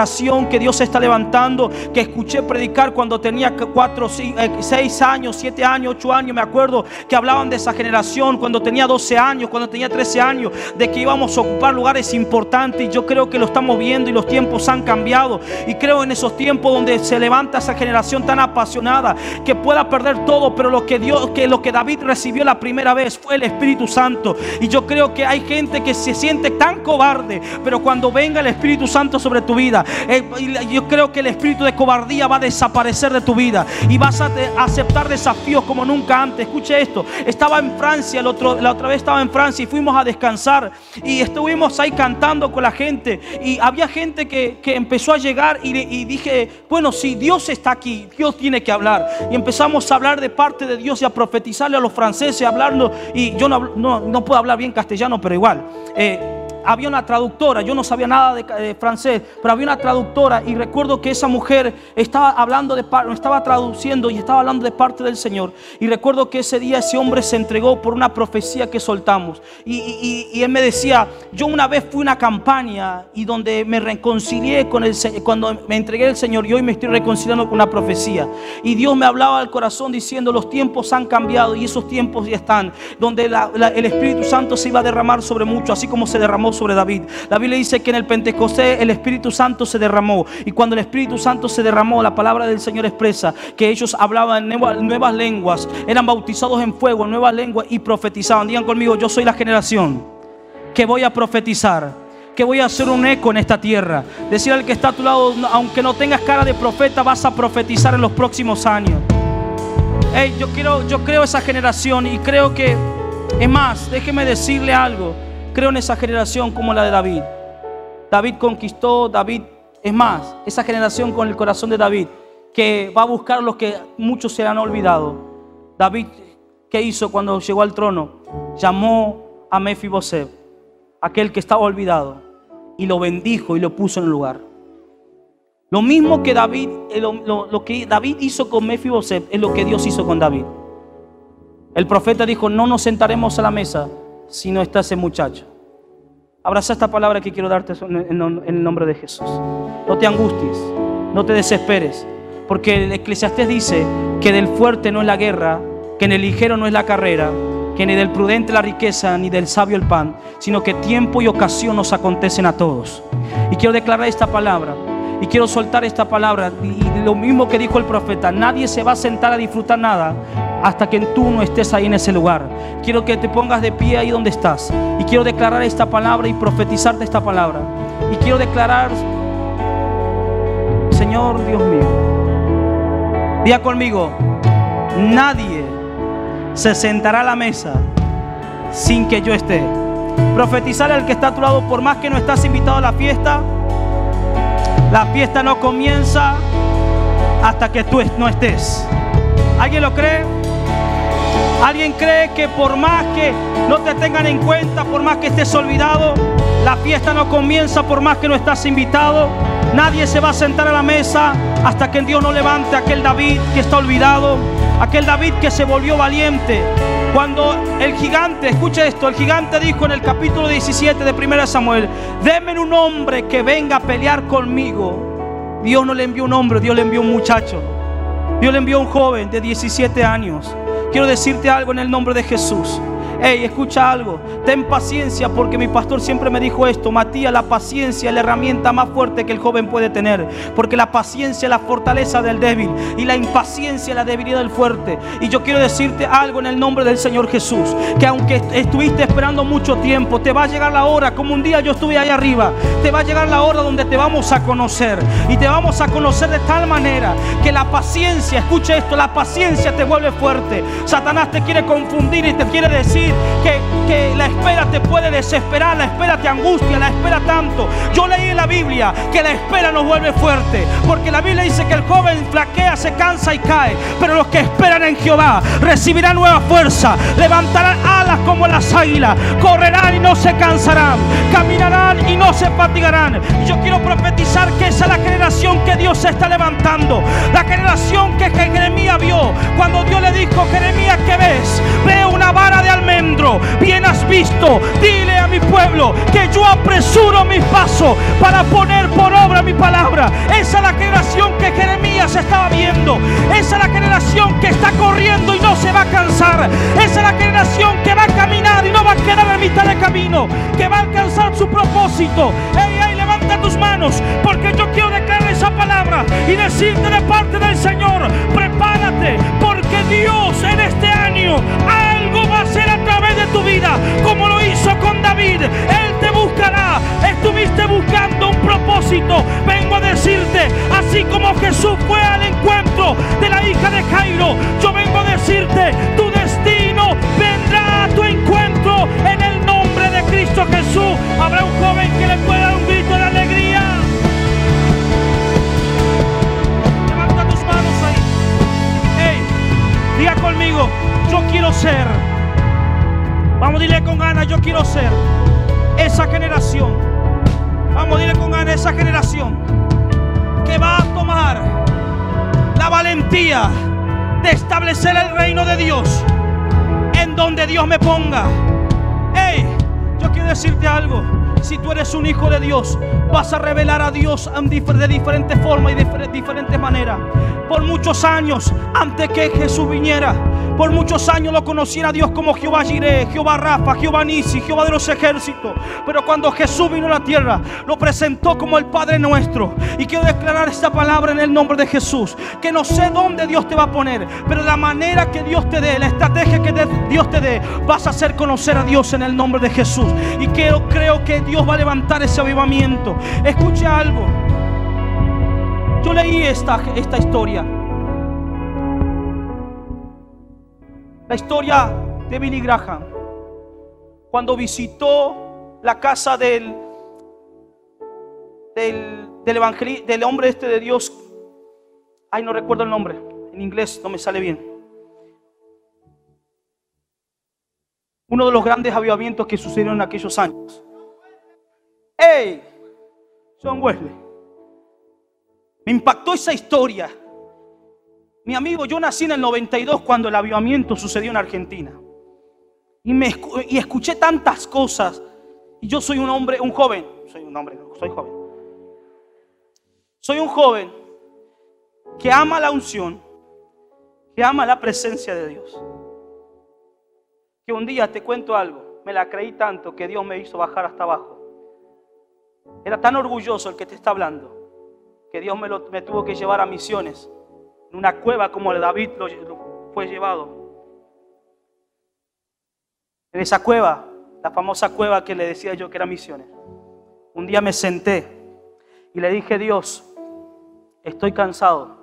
generación que Dios está levantando, que escuché predicar cuando tenía cuatro, seis años, siete años, ocho años. Me acuerdo que hablaban de esa generación cuando tenía doce años, cuando tenía trece años, de que íbamos a ocupar lugares importantes. Y yo creo que lo estamos viendo y los tiempos han cambiado. Y creo en esos tiempos donde se levanta esa generación tan apasionada que pueda perder todo, pero lo que Dios, que lo que David recibió la primera vez fue el Espíritu Santo. Y yo creo que hay gente que se siente tan cobarde, pero cuando venga el Espíritu Santo sobre tu vida, eh, yo creo que el espíritu de cobardía va a desaparecer de tu vida y vas a aceptar desafíos como nunca antes. Escuche esto: estaba en Francia, el otro, la otra vez estaba en Francia y fuimos a descansar y estuvimos ahí cantando con la gente, y había gente que, que empezó a llegar y, y dije, bueno, si Dios está aquí, Dios tiene que hablar. Y empezamos a hablar de parte de Dios y a profetizarle a los franceses, hablando, y yo no, no, no puedo hablar bien castellano, pero igual eh, había una traductora. Yo no sabía nada de, de francés, pero había una traductora, y recuerdo que esa mujer estaba hablando de parte, estaba traduciendo y estaba hablando de parte del Señor. Y recuerdo que ese día ese hombre se entregó por una profecía que soltamos, y, y, y él me decía, yo una vez fui a una campaña y donde me reconcilié con el Señor, cuando me entregué al Señor, y hoy me estoy reconciliando con una profecía. Y Dios me hablaba al corazón diciendo, los tiempos han cambiado y esos tiempos ya están, donde la, la, el Espíritu Santo se iba a derramar sobre muchos, así como se derramó sobre David. La Biblia dice que en el Pentecostés el Espíritu Santo se derramó, y cuando el Espíritu Santo se derramó, la palabra del Señor expresa que ellos hablaban nuevas, nuevas lenguas, eran bautizados en fuego, en nuevas lenguas, y profetizaban. Digan conmigo, yo soy la generación que voy a profetizar, que voy a hacer un eco en esta tierra. Decir al que está a tu lado, aunque no tengas cara de profeta, vas a profetizar en los próximos años. Hey, yo quiero, yo creo esa generación, y creo que, es más, déjeme decirle algo, creo en esa generación como la de David. David conquistó, David, es más, esa generación con el corazón de David, que va a buscar lo que muchos se han olvidado. David, ¿qué hizo cuando llegó al trono? Llamó a Mefiboset, aquel que estaba olvidado, y lo bendijo y lo puso en el lugar. Lo mismo que David, lo, lo, lo que David hizo con Mefiboset es lo que Dios hizo con David. El profeta dijo, no nos sentaremos a la mesa si no está ese muchacho. Abraza esta palabra que quiero darte en el nombre de Jesús. No te angusties, no te desesperes, porque el Eclesiastés dice que del fuerte no es la guerra, que en el ligero no es la carrera, que ni del prudente la riqueza, ni del sabio el pan, sino que tiempo y ocasión nos acontecen a todos. Y quiero declarar esta palabra, y quiero soltar esta palabra, y lo mismo que dijo el profeta, nadie se va a sentar a disfrutar nada hasta que tú no estés ahí en ese lugar. Quiero que te pongas de pie ahí donde estás, y quiero declarar esta palabra y profetizarte esta palabra. Y quiero declarar, Señor Dios mío, diga conmigo, nadie se sentará a la mesa sin que yo esté. Profetizar al que está a tu lado, por más que no estás invitado a la fiesta, la fiesta no comienza hasta que tú no estés. ¿Alguien lo cree? ¿Alguien cree que por más que no te tengan en cuenta, por más que estés olvidado, la fiesta no comienza por más que no estás invitado? Nadie se va a sentar a la mesa hasta que Dios no levante a aquel David que está olvidado, aquel David que se volvió valiente. Cuando el gigante, escuche esto, el gigante dijo en el capítulo diecisiete de primera de Samuel, denme un hombre que venga a pelear conmigo. Dios no le envió un hombre, Dios le envió un muchacho. Dios le envió un joven de diecisiete años. Quiero decirte algo en el nombre de Jesús. Hey, escucha algo, ten paciencia, porque mi pastor siempre me dijo esto: Matías, la paciencia es la herramienta más fuerte que el joven puede tener, porque la paciencia es la fortaleza del débil y la impaciencia es la debilidad del fuerte. Y yo quiero decirte algo en el nombre del Señor Jesús, que aunque estuviste esperando mucho tiempo, te va a llegar la hora, como un día yo estuve ahí arriba, te va a llegar la hora donde te vamos a conocer, y te vamos a conocer de tal manera que la paciencia, escuche esto, la paciencia te vuelve fuerte. Satanás te quiere confundir y te quiere decir Que, que la espera te puede desesperar, la espera te angustia, la espera tanto. Yo leí en la Biblia que la espera nos vuelve fuerte, porque la Biblia dice que el joven flaquea, se cansa y cae, pero los que esperan en Jehová recibirán nueva fuerza, levantarán alas como las águilas, correrán y no se cansarán, caminarán y no se fatigarán. Y yo quiero profetizar que esa es la generación que Dios se está levantando, la generación que Jeremías vio cuando Dios le dijo: Jeremías, ¿qué ves? Veo una vara de almendro. almendro. Bien has visto, dile a mi pueblo que yo apresuro mis pasos para poner por obra mi palabra. Esa es la generación que Jeremías estaba viendo. Esa es la generación que está corriendo y no se va a cansar. Esa es la generación que va a caminar y no va a quedar a mitad de camino, que va a alcanzar su propósito. Ey, ey, levanta tus manos, porque yo quiero declarar esa palabra y decirte de parte del Señor: prepárate, porque Dios en este año algo va a hacer a través de tu vida, como lo hizo con David. Él te buscará. Estuviste buscando un propósito. Vengo a decirte, así como Jesús fue al encuentro de la hija de Jairo, yo vengo a decirte, tu destino vendrá a tu encuentro en el nombre de Cristo Jesús. Habrá un joven que le pueda dar un grito de alegría. Levanta tus manos ahí. Hey, diga conmigo: yo quiero ser. Vamos, dile con ganas: yo quiero ser esa generación. Vamos, dile con ganas: esa generación que va a tomar la valentía de establecer el reino de Dios en donde Dios me ponga. Hey, yo quiero decirte algo. Si tú eres un hijo de Dios, vas a revelar a Dios de diferentes formas y de diferentes maneras. Por muchos años, antes que Jesús viniera, por muchos años lo conociera a Dios como Jehová Jireh, Jehová Rafa, Jehová Nisi, Jehová de los ejércitos. Pero cuando Jesús vino a la tierra, lo presentó como el Padre nuestro. Y quiero declarar esta palabra en el nombre de Jesús: que no sé dónde Dios te va a poner, pero la manera que Dios te dé, la estrategia que Dios te dé, vas a hacer conocer a Dios en el nombre de Jesús. Y creo, creo que Dios va a levantar ese avivamiento. Escucha algo. Yo leí esta, esta historia. La historia de Billy Graham, cuando visitó la casa del del, del, evangel, del hombre este de Dios. Ay, no recuerdo el nombre. En inglés no me sale bien. Uno de los grandes avivamientos que sucedieron en aquellos años. ¡Hey! John Wesley. Me impactó esa historia. Mi amigo, yo nací en el noventa y dos cuando el avivamiento sucedió en Argentina. Y, me, y escuché tantas cosas. Y yo soy un hombre, un joven. Soy un hombre, soy joven. Soy un joven que ama la unción, que ama la presencia de Dios. Que un día, te cuento algo, me la creí tanto que Dios me hizo bajar hasta abajo. Era tan orgulloso el que te está hablando, que Dios me, lo, me tuvo que llevar a misiones, en una cueva como el de David lo, lo fue llevado. En esa cueva, la famosa cueva que le decía yo que era misiones, un día me senté y le dije: Dios, estoy cansado.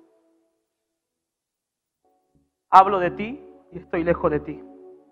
Hablo de ti y estoy lejos de ti.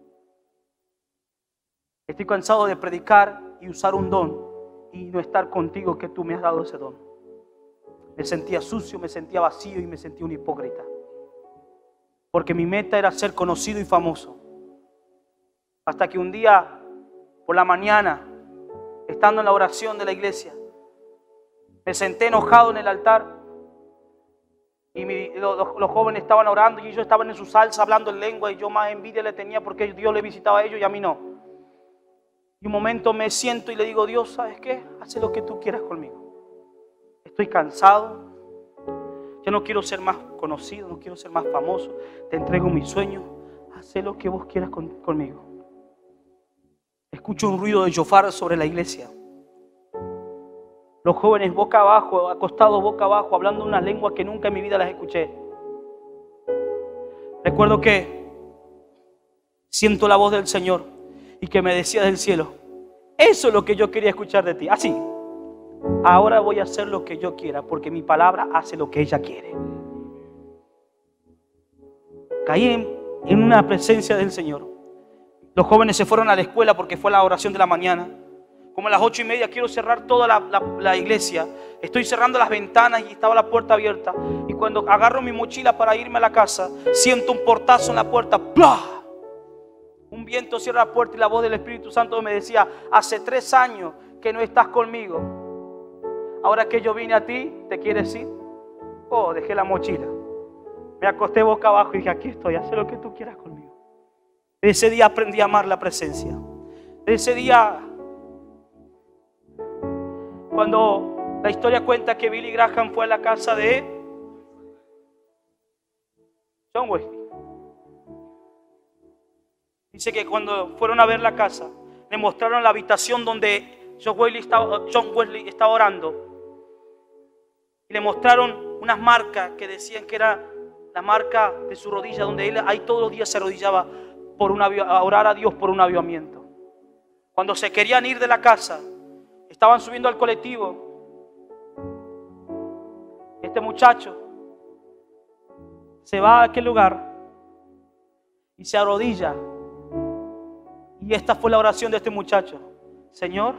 Estoy cansado de predicar y usar un don y no estar contigo, que tú me has dado ese don. Me sentía sucio, me sentía vacío y me sentía un hipócrita. Porque mi meta era ser conocido y famoso. Hasta que un día, por la mañana, estando en la oración de la iglesia, me senté enojado en el altar. Y mi, los, los jóvenes estaban orando y ellos estaban en su salsa hablando en lengua, y yo más envidia le tenía porque Dios le visitaba a ellos y a mí no. Y un momento me siento y le digo: Dios, ¿sabes qué? Haz lo que tú quieras conmigo. Estoy cansado. Ya no quiero ser más conocido, no quiero ser más famoso. Te entrego mis sueños. Haz lo que vos quieras con, conmigo. Escucho un ruido de shofar sobre la iglesia. Los jóvenes boca abajo, acostados boca abajo, hablando una lengua que nunca en mi vida las escuché. Recuerdo que siento la voz del Señor y que me decía del cielo: eso es lo que yo quería escuchar de ti. Así, ahora voy a hacer lo que yo quiera, porque mi palabra hace lo que ella quiere. Caí en, en una presencia del Señor. Los jóvenes se fueron a la escuela porque fue la oración de la mañana. Como a las ocho y media quiero cerrar toda la, la, la iglesia. Estoy cerrando las ventanas y estaba la puerta abierta. Y cuando agarro mi mochila para irme a la casa, siento un portazo en la puerta. ¡Plah! Un viento cierra la puerta y la voz del Espíritu Santo me decía: hace tres años que no estás conmigo. Ahora que yo vine a ti, ¿te quieres ir? Oh, dejé la mochila. Me acosté boca abajo y dije: aquí estoy, haz lo que tú quieras conmigo. Desde ese día aprendí a amar la presencia. Desde ese día, cuando la historia cuenta que Billy Graham fue a la casa de John Wesley, dice que cuando fueron a ver la casa, le mostraron la habitación donde John Wesley estaba, John Wesley estaba orando, y le mostraron unas marcas que decían que era la marca de su rodilla, donde él ahí todos los días se arrodillaba por una, a orar a Dios por un avivamiento. Cuando se querían ir de la casa, estaban subiendo al colectivo. Este muchacho se va a aquel lugar y se arrodilla. Y esta fue la oración de este muchacho: Señor,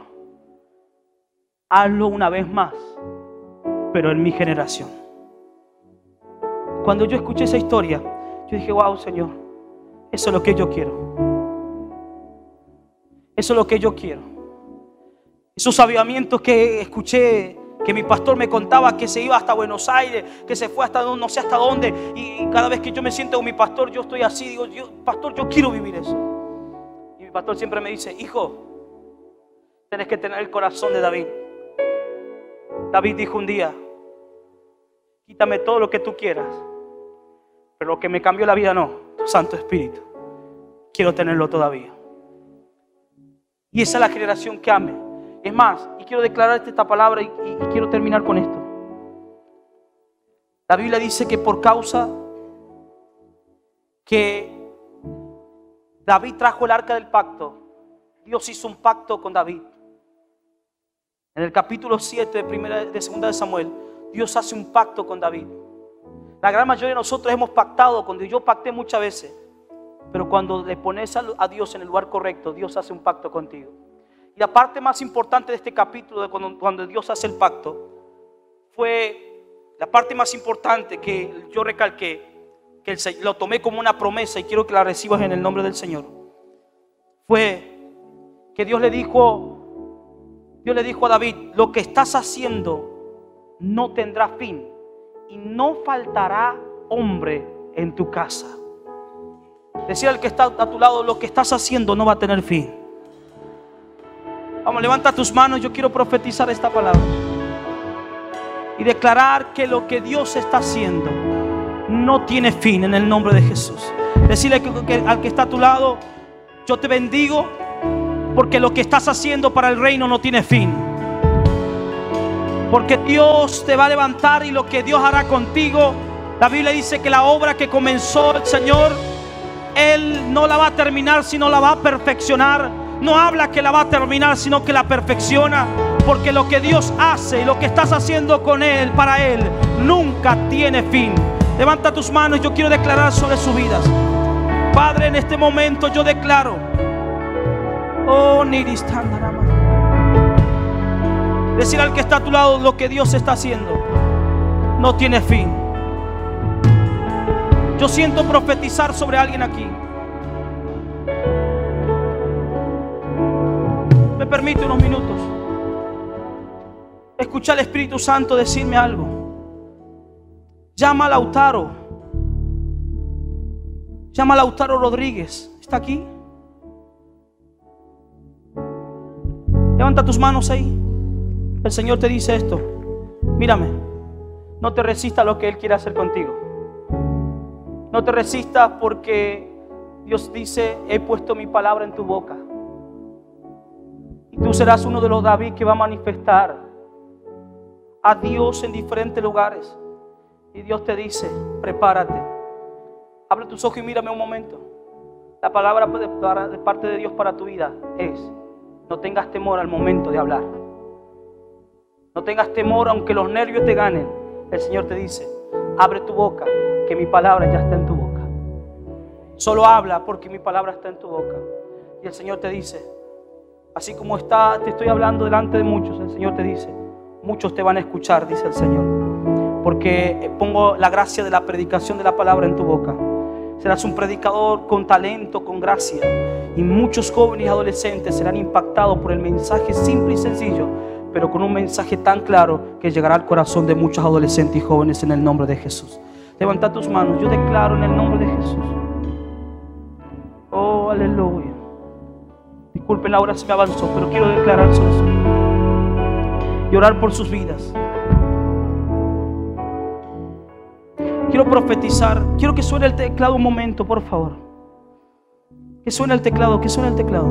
hazlo una vez más, pero en mi generación. Cuando yo escuché esa historia, yo dije: wow, Señor, eso es lo que yo quiero. Eso es lo que yo quiero. Esos avivamientos que escuché, que mi pastor me contaba, que se iba hasta Buenos Aires, que se fue hasta no sé hasta dónde, y cada vez que yo me siento con mi pastor, yo estoy así, digo, yo, pastor, yo quiero vivir eso. Y mi pastor siempre me dice: hijo, tenés que tener el corazón de David. David dijo un día: quítame todo lo que tú quieras, pero lo que me cambió la vida no, tu Santo Espíritu. Quiero tenerlo todavía. Y esa es la generación que ame. Es más, y quiero declararte esta palabra y, y, y quiero terminar con esto. La Biblia dice que por causa que David trajo el arca del pacto, Dios hizo un pacto con David. En el capítulo siete de, primera, de segunda de Samuel, Dios hace un pacto con David. La gran mayoría de nosotros hemos pactado con Dios. Yo pacté muchas veces, pero cuando le pones a Dios en el lugar correcto, Dios hace un pacto contigo. Y la parte más importante de este capítulo, de cuando, cuando Dios hace el pacto, fue la parte más importante que yo recalqué, que el, lo tomé como una promesa y quiero que la recibas en el nombre del Señor. Fue que Dios le dijo, Dios le dijo a David: lo que estás haciendo no tendrá fin y no faltará hombre en tu casa. Decir al que está a tu lado: lo que estás haciendo no va a tener fin. Vamos, levanta tus manos. Yo quiero profetizar esta palabra y declarar que lo que Dios está haciendo no tiene fin en el nombre de Jesús. Decirle que, que, al que está a tu lado: yo te bendigo porque lo que estás haciendo para el reino no tiene fin. Porque Dios te va a levantar y lo que Dios hará contigo, la Biblia dice que la obra que comenzó el Señor, Él no la va a terminar, sino la va a perfeccionar. No habla que la va a terminar, sino que la perfecciona. Porque lo que Dios hace y lo que estás haciendo con Él, para Él, nunca tiene fin. Levanta tus manos. Yo quiero declarar sobre sus vidas. Padre, en este momento yo declaro, oh, decir al que está a tu lado: lo que Dios está haciendo no tiene fin. Yo siento profetizar sobre alguien aquí. Me permite unos minutos. Escucha al Espíritu Santo decirme algo. Llama a Lautaro. Llama a Lautaro Rodríguez. ¿Está aquí? Levanta tus manos ahí. El Señor te dice esto: mírame, no te resistas a lo que Él quiere hacer contigo. No te resistas, porque Dios dice: he puesto mi palabra en tu boca. Y tú serás uno de los David que va a manifestar a Dios en diferentes lugares. Y Dios te dice: prepárate. Abre tus ojos y mírame un momento. La palabra de parte de Dios para tu vida es: no tengas temor al momento de hablar. No tengas temor aunque los nervios te ganen. El Señor te dice: abre tu boca, que mi palabra ya está en tu boca. Solo habla, porque mi palabra está en tu boca. Y el Señor te dice: así como está, te estoy hablando delante de muchos, el Señor te dice: muchos te van a escuchar, dice el Señor, porque pongo la gracia de la predicación de la palabra en tu boca. Serás un predicador con talento, con gracia, y muchos jóvenes y adolescentes serán impactados por el mensaje simple y sencillo, pero con un mensaje tan claro que llegará al corazón de muchos adolescentes y jóvenes en el nombre de Jesús. Levanta tus manos. Yo declaro en el nombre de Jesús. Oh, aleluya. Disculpen la hora, se me avanzó, pero quiero declarar sobre su vida y orar por sus vidas. Quiero profetizar. Quiero que suene el teclado un momento, por favor. Que suene el teclado, que suene el teclado.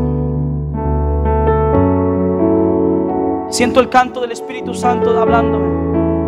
Siento el canto del Espíritu Santo hablándome.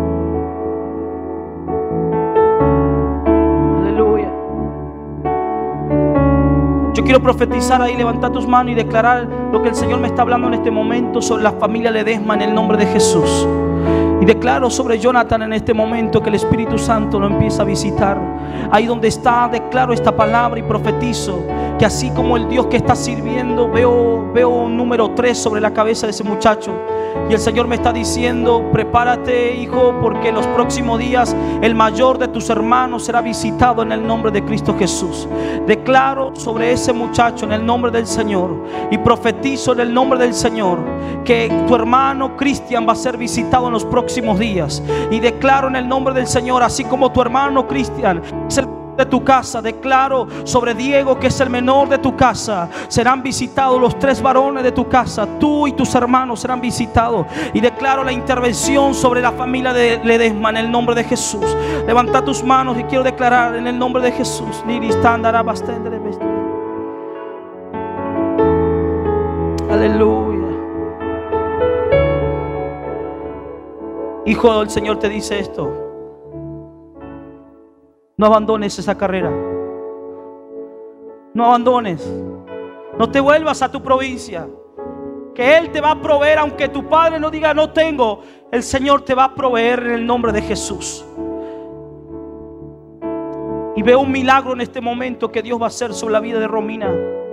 Yo quiero profetizar ahí, levantar tus manos y declarar lo que el Señor me está hablando en este momento sobre la familia Ledesma en el nombre de Jesús. Y declaro sobre Jonathan en este momento que el Espíritu Santo lo empieza a visitar. Ahí donde está, declaro esta palabra y profetizo que así como el Dios que está sirviendo, veo, veo un número tres sobre la cabeza de ese muchacho. Y el Señor me está diciendo: prepárate, hijo, porque en los próximos días el mayor de tus hermanos será visitado en el nombre de Cristo Jesús. Declaro sobre ese muchacho en el nombre del Señor y profetizo en el nombre del Señor que tu hermano Cristian va a ser visitado en los próximos días. Y declaro en el nombre del Señor, así como tu hermano Cristian es el de tu casa, declaro sobre Diego, que es el menor de tu casa, serán visitados los tres varones de tu casa. Tú y tus hermanos serán visitados. Y declaro la intervención sobre la familia de Ledesma en el nombre de Jesús. Levanta tus manos y quiero declarar en el nombre de Jesús. Aleluya. Hijo, el Señor te dice esto: no abandones esa carrera. No abandones. No te vuelvas a tu provincia. Que Él te va a proveer, aunque tu padre no diga no tengo. El Señor te va a proveer en el nombre de Jesús. Y veo un milagro en este momento que Dios va a hacer sobre la vida de Romina.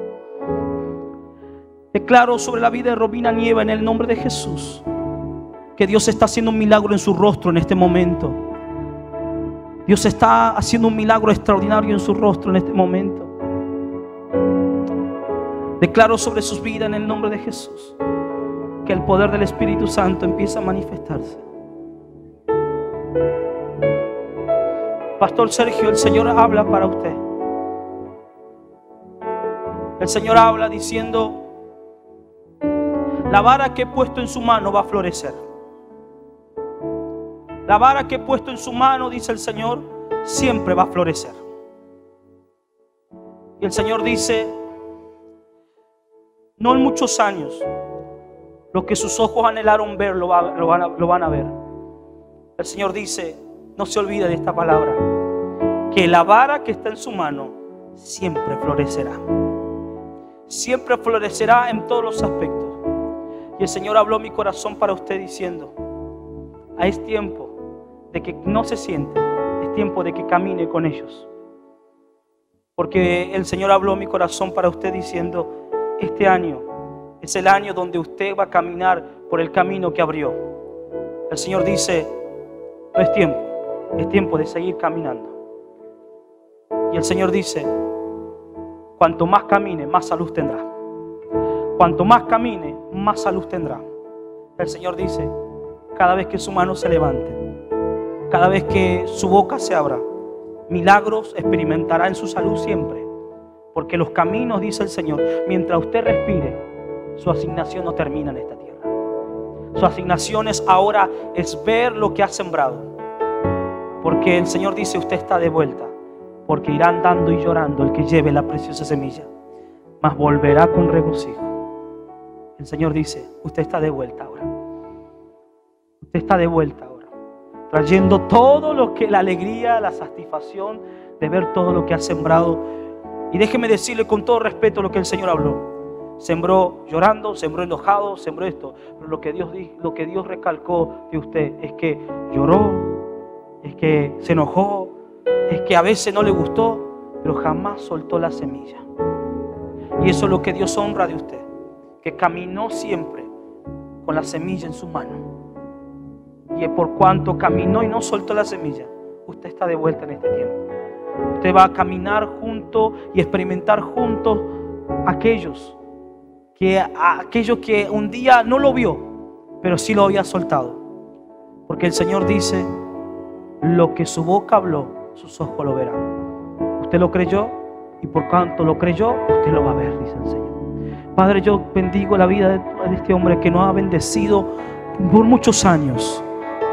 Declaro sobre la vida de Romina Nieva en el nombre de Jesús que Dios está haciendo un milagro en su rostro en este momento. Dios está haciendo un milagro extraordinario en su rostro en este momento. Declaro sobre sus vidas en el nombre de Jesús que el poder del Espíritu Santo empieza a manifestarse. Pastor Sergio, el Señor habla para usted. El Señor habla diciendo: la vara que he puesto en su mano va a florecer. La vara que he puesto en su mano, dice el Señor, siempre va a florecer. Y el Señor dice: no en muchos años, lo que sus ojos anhelaron ver, lo, va, lo, van a, lo van a ver. El Señor dice: no se olvide de esta palabra, que la vara que está en su mano siempre florecerá. Siempre florecerá en todos los aspectos. Y el Señor habló a mi corazón para usted diciendo: ah, es tiempo de que no se siente, es tiempo de que camine con ellos. Porque el Señor habló a mi corazón para usted diciendo: este año es el año donde usted va a caminar por el camino que abrió. El Señor dice: no es tiempo, es tiempo de seguir caminando. Y el Señor dice: cuanto más camine, más salud tendrá. Cuanto más camine, más salud tendrá. El Señor dice: cada vez que su mano se levante, cada vez que su boca se abra, milagros experimentará en su salud siempre. Porque los caminos, dice el Señor, mientras usted respire, su asignación no termina en esta tierra. Su asignación es ahora es ver lo que ha sembrado. Porque el Señor dice: usted está de vuelta. Porque irá andando y llorando el que lleve la preciosa semilla, mas volverá con regocijo. El Señor dice: usted está de vuelta ahora. Usted está de vuelta ahora, trayendo todo lo que la alegría, la satisfacción de ver todo lo que ha sembrado. Y déjeme decirle con todo respeto lo que el Señor habló. Sembró llorando, sembró enojado, sembró esto. Pero lo que Dios, lo que Dios recalcó de usted es que lloró, es que se enojó, es que a veces no le gustó, pero jamás soltó la semilla. Y eso es lo que Dios honra de usted, que caminó siempre con la semilla en su mano. Y por cuanto caminó y no soltó la semilla, usted está de vuelta en este tiempo. Usted va a caminar junto y experimentar juntos aquellos que, aquellos que un día no lo vio, pero sí lo había soltado. Porque el Señor dice: lo que su boca habló, sus ojos lo verán. ¿Usted lo creyó? y por cuanto lo creyó, usted lo va a ver, dice el Señor. Padre, yo bendigo la vida de este hombre que nos ha bendecido por muchos años.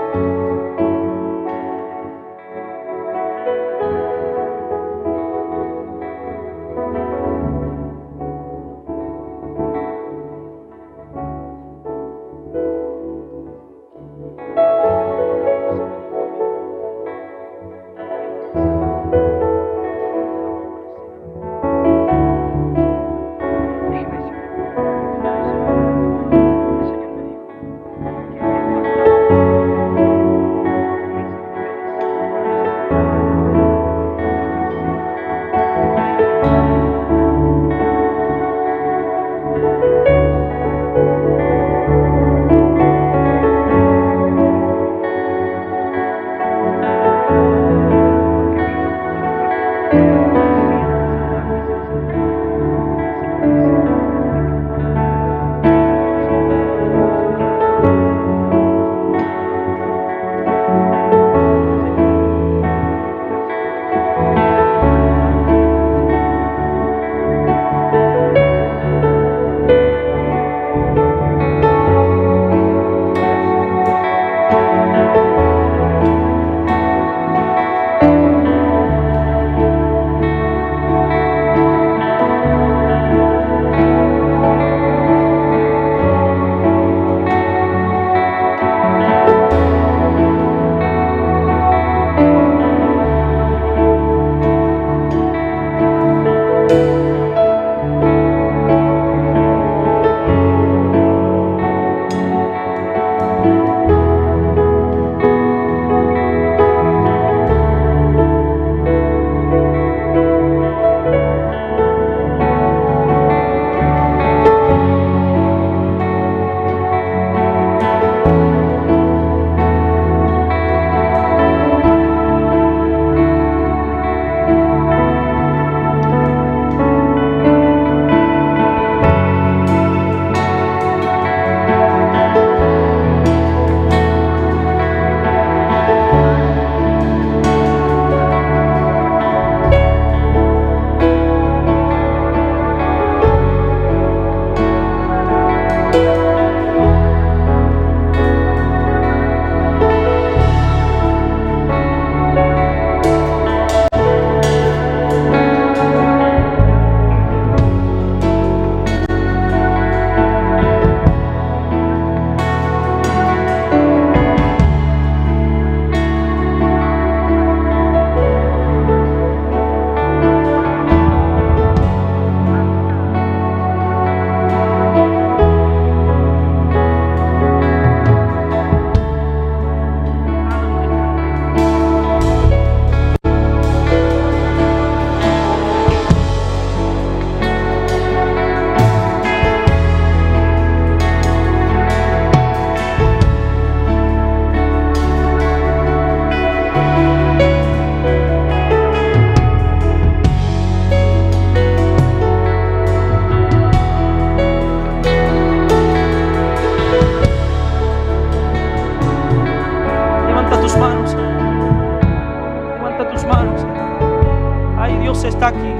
está aquí.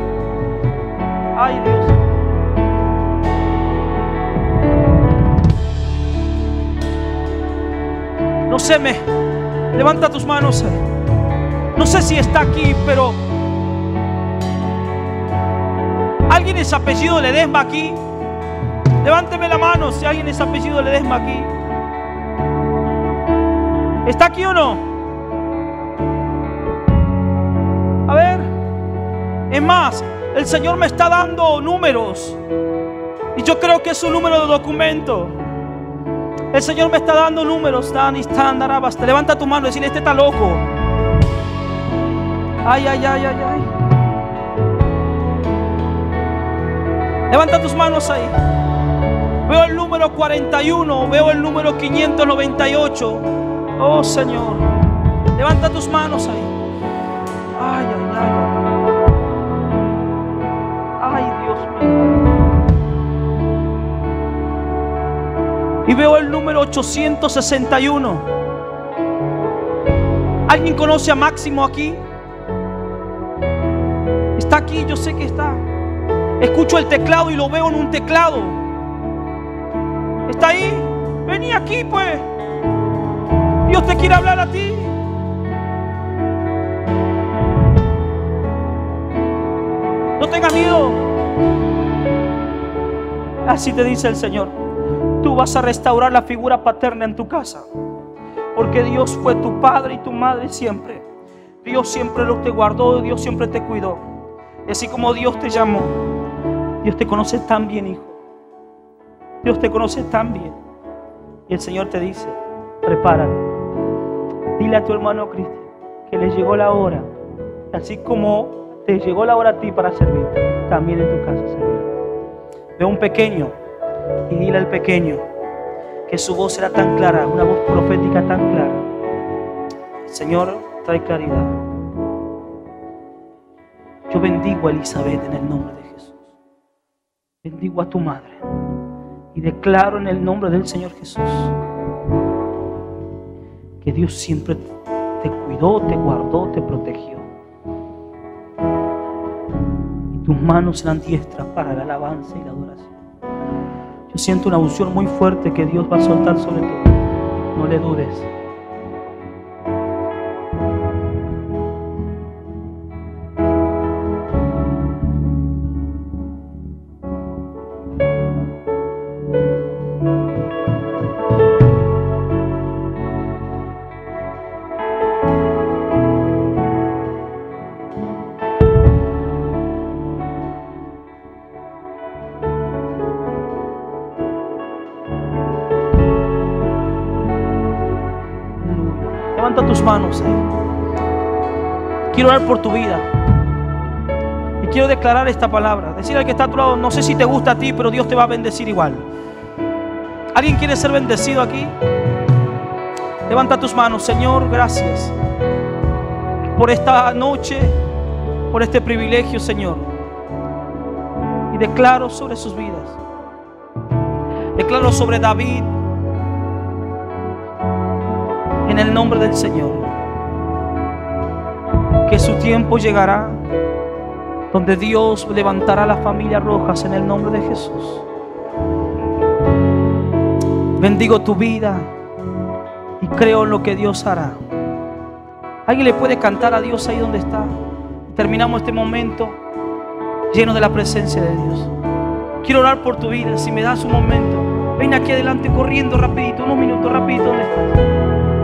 Ay, Dios. No sé, me levanta tus manos. No sé si está aquí, pero ¿alguien es apellido Ledesma aquí? Levánteme la mano si alguien es apellido Ledesma aquí. ¿Está aquí o no? A ver. Es más, el Señor me está dando números y yo creo que es un número de documento. El Señor me está dando números. Basta. Levanta tu mano y decirle: este está loco. Ay, ay, ay, ay, ay. Levanta tus manos ahí. Veo el número cuarenta y uno. Veo el número quinientos noventa y ocho. Oh, Señor. Levanta tus manos ahí. Ay, ay, ay, ay. Ay, Dios mío. Y veo el número ochocientos sesenta y uno. ¿Alguien conoce a Máximo aquí? Está aquí, yo sé que está. Escucho el teclado y lo veo en un teclado. Está ahí. Vení aquí, pues. Dios te quiere hablar a ti. No tengas miedo. Así te dice el Señor. Tú vas a restaurar la figura paterna en tu casa, porque Dios fue tu padre y tu madre siempre. Dios siempre lo te guardó, Dios siempre te cuidó. Y así como Dios te llamó, Dios te conoce tan bien, hijo. Dios te conoce tan bien. Y el Señor te dice, prepárate. Dile a tu hermano Cristian que le llegó la hora. Así como te llegó la hora a ti para servir, también en tu casa servir. Ve un pequeño y dile al pequeño que su voz será tan clara, una voz profética tan clara. El Señor trae claridad. Yo bendigo a Elizabeth en el nombre de Jesús. Bendigo a tu madre y declaro en el nombre del Señor Jesús que Dios siempre te cuidó, te guardó, te protegió. Y tus manos serán diestras para la alabanza y la adoración. Yo siento una unción muy fuerte que Dios va a soltar sobre ti. No le dudes. Levanta tus manos ahí. Quiero orar por tu vida y quiero declarar esta palabra. Decir al que está a tu lado, no sé si te gusta a ti, pero Dios te va a bendecir igual. ¿Alguien quiere ser bendecido aquí? Levanta tus manos. Señor, gracias por esta noche, por este privilegio, Señor. Y declaro sobre sus vidas. Declaro sobre David, en el nombre del Señor, que su tiempo llegará donde Dios levantará a la familia Rojas en el nombre de Jesús. Bendigo tu vida y creo en lo que Dios hará. ¿Alguien le puede cantar a Dios ahí donde está? Terminamos este momento lleno de la presencia de Dios. Quiero orar por tu vida. Si me das un momento, ven aquí adelante corriendo rapidito, unos minutos rapidito. ¿Dónde estás?